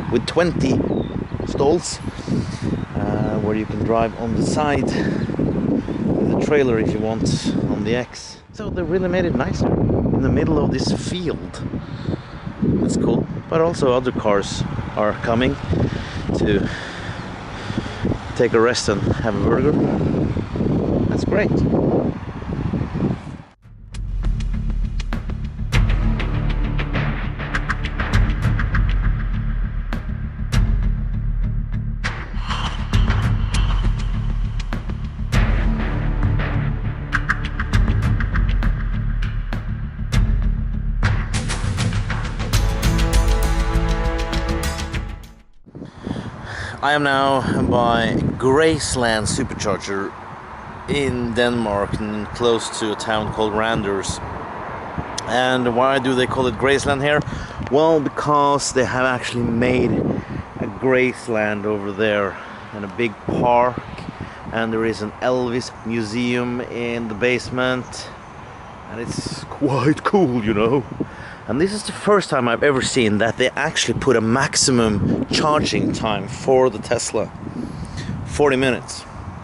stalls, where you can drive on the side with a trailer if you want on the X. So they really made it nicer in the middle of this field. That's cool, but also other cars are coming to take a rest and have a burger. That's great. I am now by Tesla Supercharger in Denmark, and close to a town called Randers. And why do they call it Graceland here? Well, because they have actually made a Graceland over there in a big park, and there is an Elvis museum in the basement, and it's quite cool, you know. And this is the first time I've ever seen that they actually put a maximum charging time for the Tesla, 40 minutes.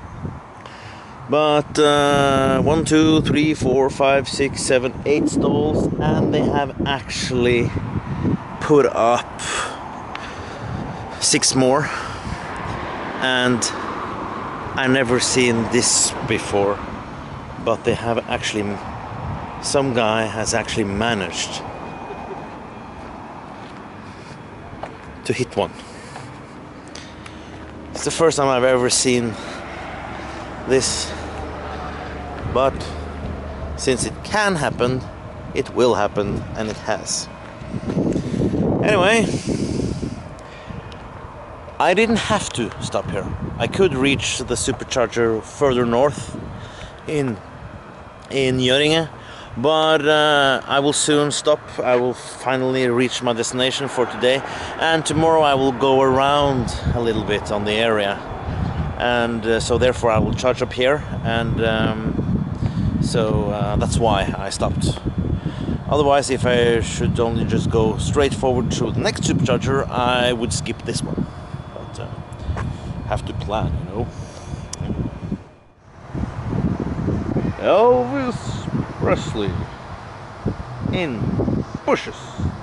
But 1, 2, 3, 4, 5, 6, 7, 8 stalls, and they have actually put up 6 more, and I've never seen this before, but they have actually, some guy has actually managed to hit one. It's the first time I've ever seen this, but since it can happen, it will happen, and it has. Anyway, I didn't have to stop here. I could reach the supercharger further north in Göringe, but I will soon stop. I will finally reach my destination for today, and tomorrow I will go around a little bit on the area, and so therefore I will charge up here, and so that's why I stopped. Otherwise, if I should only just go straight forward to the next supercharger, I would skip this one. But have to plan, you know. Elvis Presley in bushes.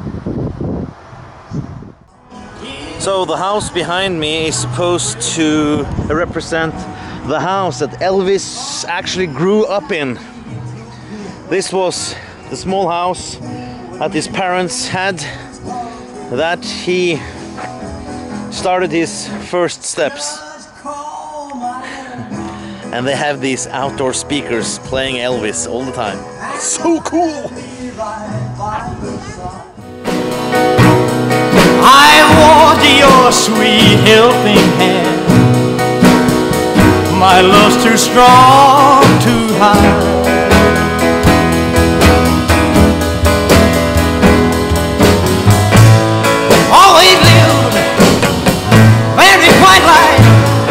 So the house behind me is supposed to represent the house that Elvis actually grew up in. This was the small house that his parents had, that he started his first steps. And they have these outdoor speakers playing Elvis all the time. So cool! I want your sweet helping hand. My love's too strong to hide. Always lived very quiet life.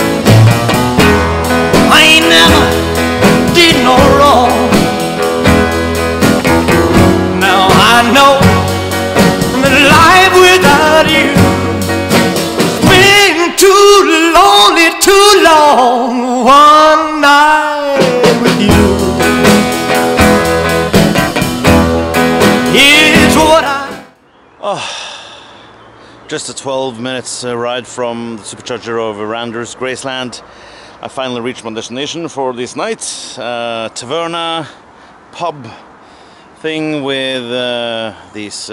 I ain't never did no wrong. Now I know that life without you has been too lonely, too long. One night with you is what Just a 12 minutes ride from the supercharger of Randers, Graceland. I finally reached my destination for this night. Taverna pub thing with these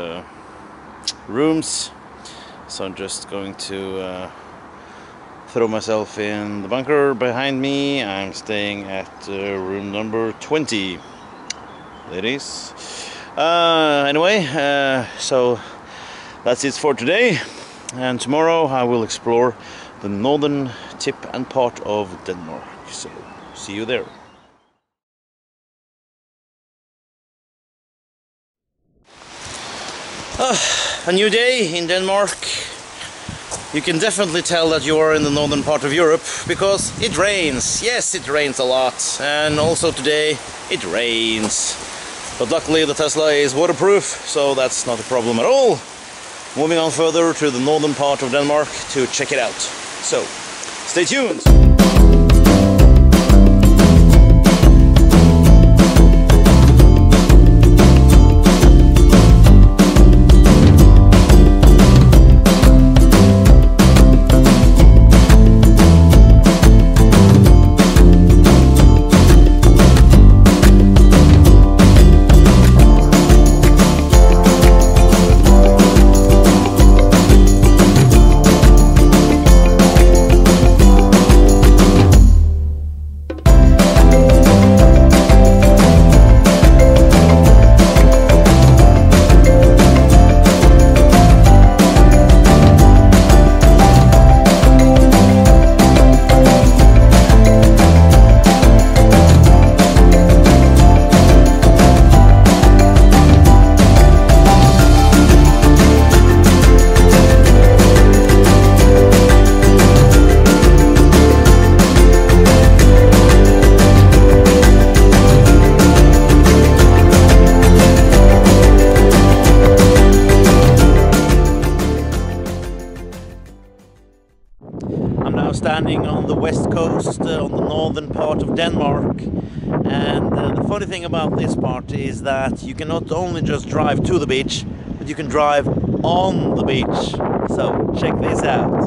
rooms. So I'm just going to throw myself in the bunker behind me. I'm staying at room number 20, ladies. Anyway, so that's it for today, and tomorrow I will explore the northern tip and part of Denmark. So see you there. A new day in Denmark. You can definitely tell that you are in the northern part of Europe because it rains. Yes, it rains a lot, and also today it rains. But luckily the Tesla is waterproof, so that's not a problem at all. Moving on further to the northern part of Denmark to check it out. So, stay tuned! standing on the west coast, on the northern part of Denmark. And the funny thing about this part is that you can not only just drive to the beach, but you can drive on the beach. So check this out.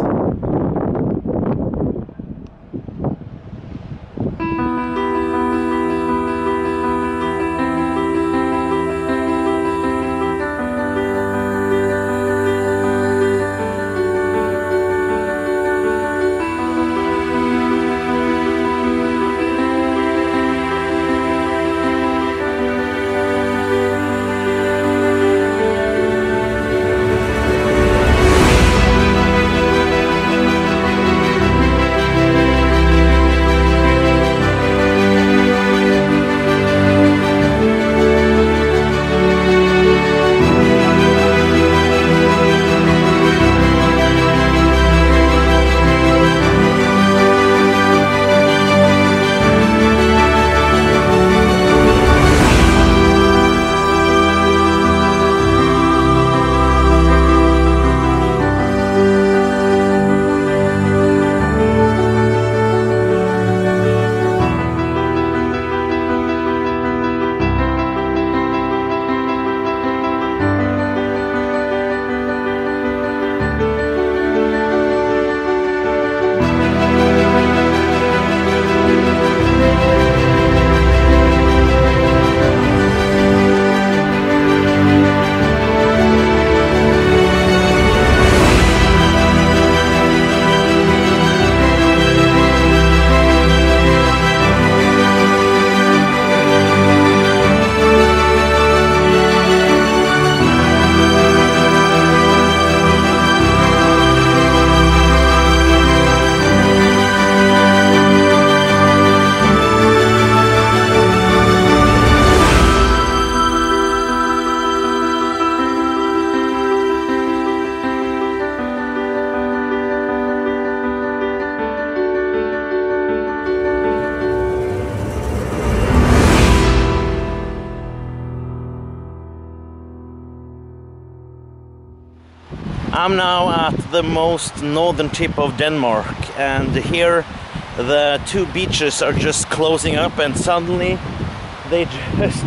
I'm now at the most northern tip of Denmark, and here the two beaches are just closing up, and suddenly they just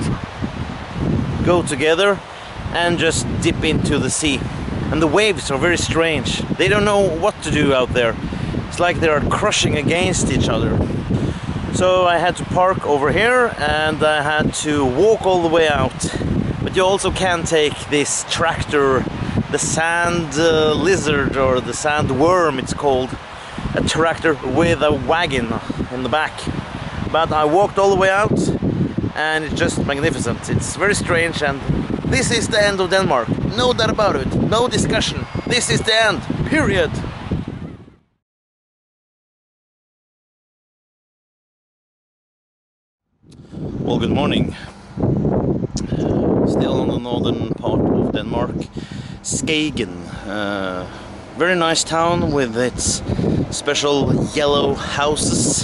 go together and just dip into the sea. And the waves are very strange. They don't know what to do out there. It's like they are crushing against each other. So I had to park over here and I had to walk all the way out. But you also can take this tractor, the sand lizard, or the sand worm it's called, a tractor with a wagon in the back. But I walked all the way out and it's just magnificent. It's very strange, and this is the end of Denmark. No doubt about it. No discussion. This is the end. Period. Well, good morning. Still on the northern part of Denmark, Skagen. Very nice town with its special yellow houses,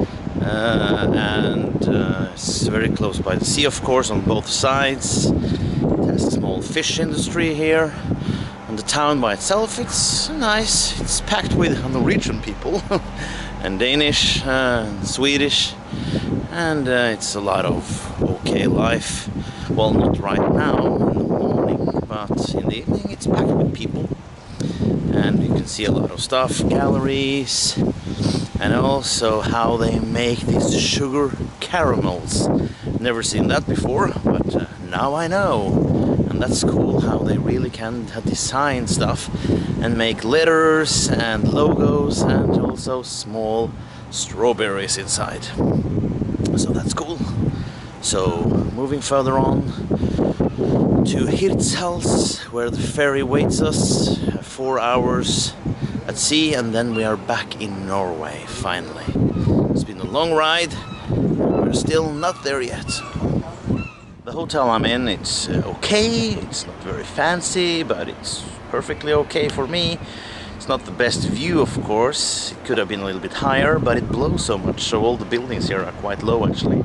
and it's very close by the sea, of course, on both sides. It has a small fish industry here, and the town by itself, it's nice. It's packed with Norwegian people and Danish and Swedish, and it's a lot of okay life. Well, not right now in the morning, but in the evening it's packed with people, and you can see a lot of stuff, galleries, and also how they make these sugar caramels. Never seen that before, but now I know. And that's cool how they really can design stuff and make letters and logos and also small strawberries inside. So that's cool. So moving further on to Hirtshals, where the ferry waits us, 4 hours at sea, and then we are back in Norway finally. It's been a long ride, and we're still not there yet. The hotel I'm in, it's okay. It's not very fancy, but it's perfectly okay for me. It's not the best view, of course. It could have been a little bit higher, but it blows so much, so all the buildings here are quite low actually.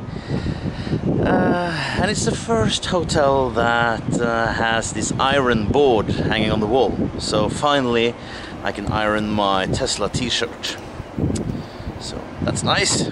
And it's the first hotel that has this iron board hanging on the wall. So finally I can iron my Tesla t-shirt. So that's nice.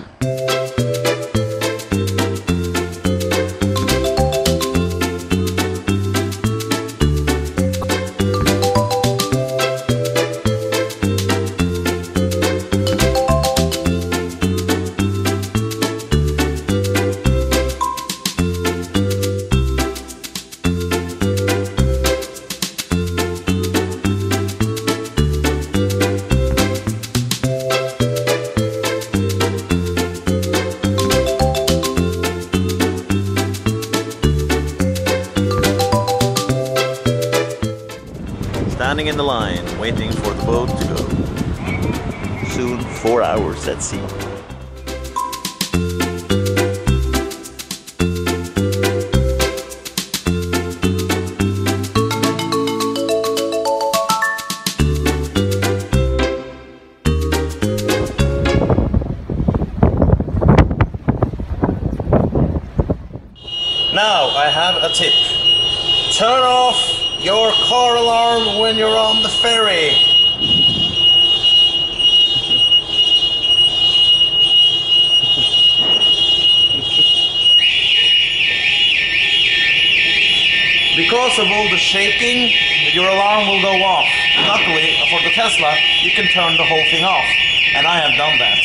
Standing in the line, waiting for the boat to go. Soon 4 hours at sea. Now I have a tip. Turn off your car alarm when you're on the ferry. Because of all the shaking, your alarm will go off. Luckily, for the Tesla, you can turn the whole thing off. And I have done that.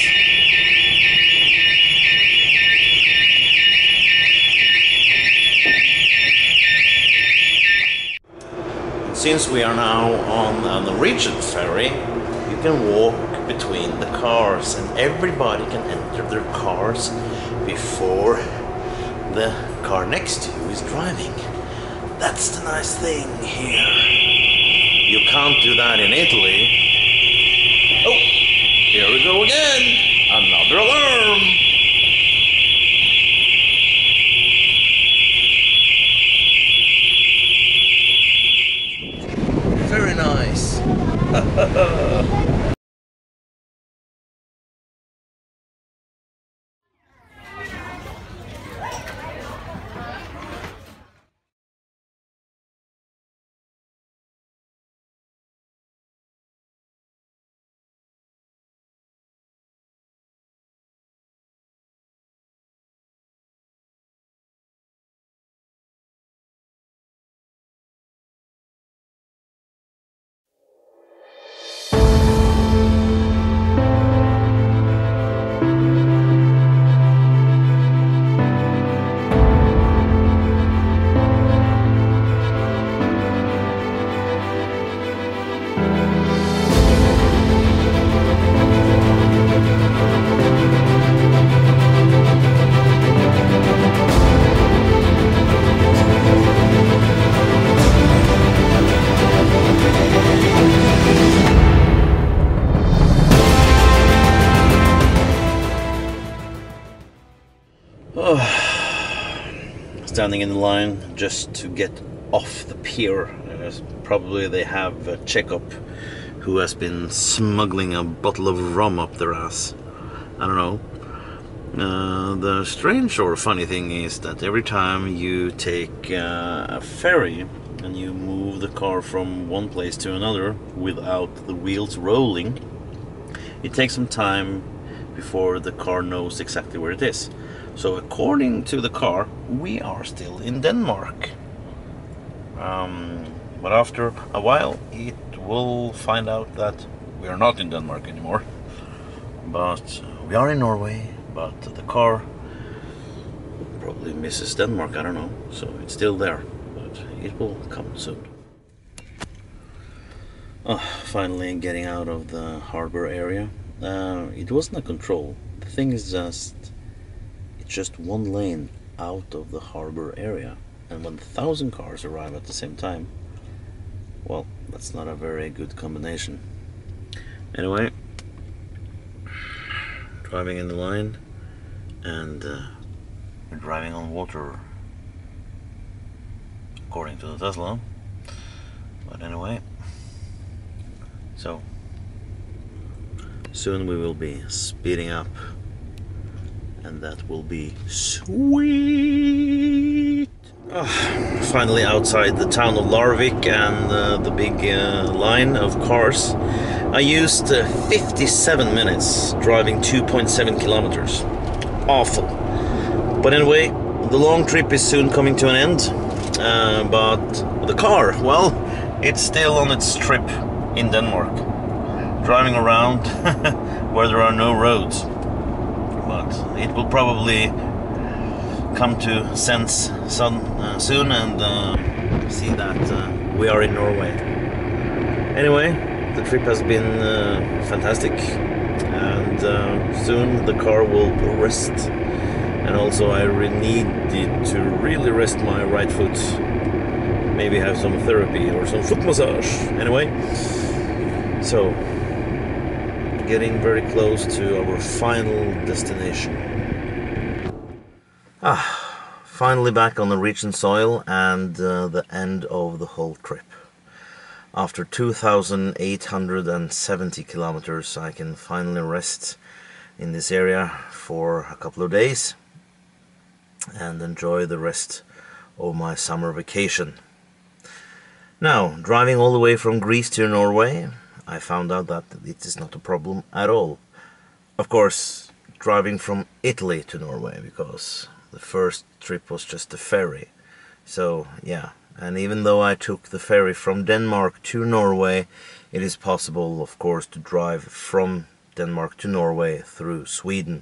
Since we are now on the Regent ferry, you can walk between the cars and everybody can enter their cars before the car next to you is driving. That's the nice thing here. You can't do that in Italy. Oh, here we go again. Another alarm. Very nice. Standing in the line just to get off the pier. Probably they have a checkup who has been smuggling a bottle of rum up their ass. I don't know. The strange or funny thing is that every time you take a ferry and you move the car from one place to another without the wheels rolling, it takes some time before the car knows exactly where it is. So according to the car, we are still in Denmark. But after a while, it will find out that we are not in Denmark anymore. But we are in Norway, but the car probably misses Denmark, I don't know. So it's still there, but it will come soon. Finally getting out of the harbor area. It wasn't a control. The thing is just one lane out of the harbor area, and when 1,000 cars arrive at the same time, well, that's not a very good combination. Anyway, driving in the line, and we're driving on water according to the Tesla. But anyway, so soon we will be speeding up, and that will be sweet. Finally outside the town of Larvik and the big line of cars. I used 57 minutes driving 2.7 kilometers. Awful. But anyway, the long trip is soon coming to an end. But the car, well, it's still on its trip in Denmark, driving around where there are no roads. But it will probably come to sense soon and see that we are in Norway. Anyway, the trip has been fantastic, and soon the car will rest. And also I needed to really rest my right foot. Maybe have some therapy or some foot massage. Anyway, so getting very close to our final destination. Finally back on Norwegian soil, and the end of the whole trip. After 2,870 kilometers, I can finally rest in this area for a couple of days and enjoy the rest of my summer vacation. Now, driving all the way from Greece to Norway, I found out that it is not a problem at all. Of course, driving from Italy to Norway, because the first trip was just a ferry. So, yeah, and even though I took the ferry from Denmark to Norway, it is possible, of course, to drive from Denmark to Norway through Sweden.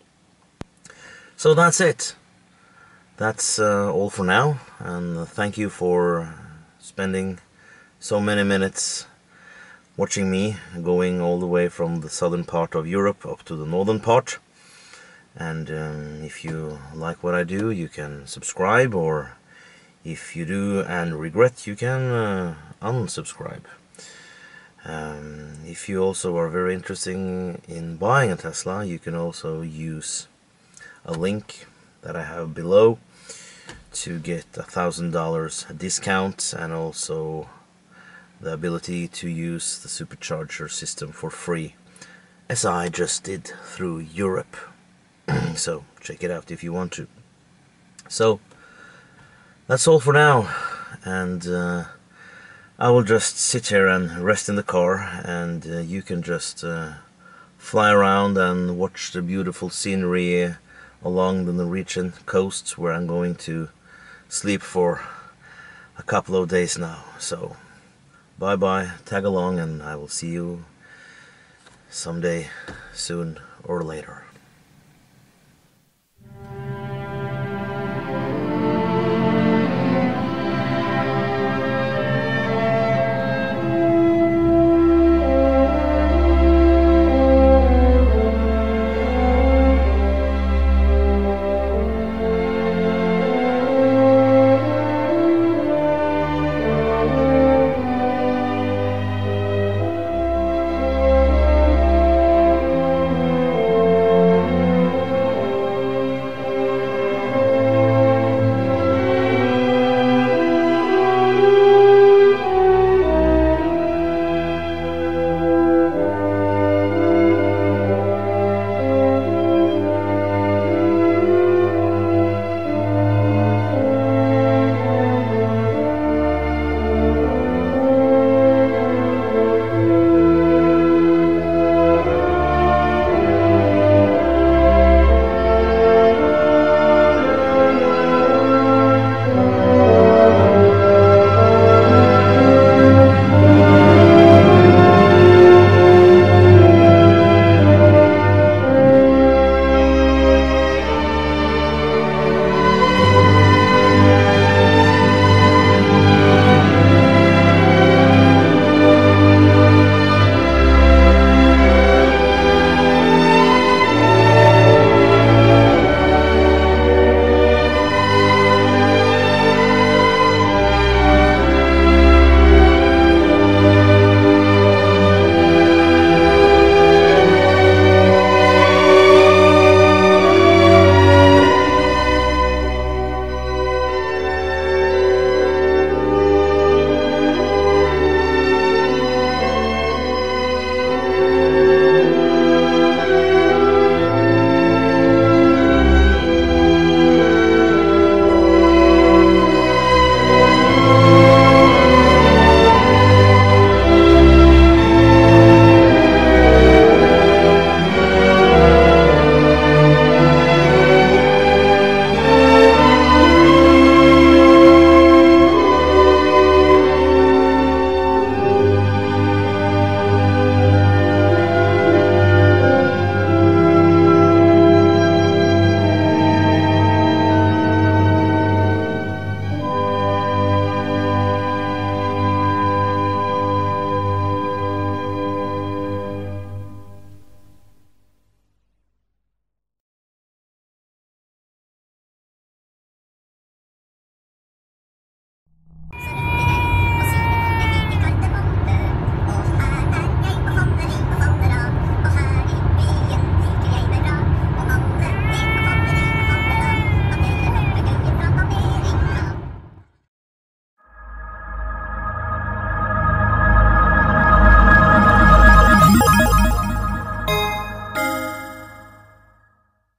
So that's it. That's all for now, and thank you for spending so many minutes watching me going all the way from the southern part of Europe up to the northern part. And if you like what I do, you can subscribe, or if you do and regret, you can unsubscribe. If you also are very interested in buying a Tesla, you can also use a link that I have below to get $1,000 discount, and also the ability to use the supercharger system for free, as I just did through Europe. So check it out if you want to. So that's all for now, and I will just sit here and rest in the car, and you can just fly around and watch the beautiful scenery along the Norwegian coast, where I'm going to sleep for a couple of days now. So bye bye, tag along, and I will see you someday soon or later.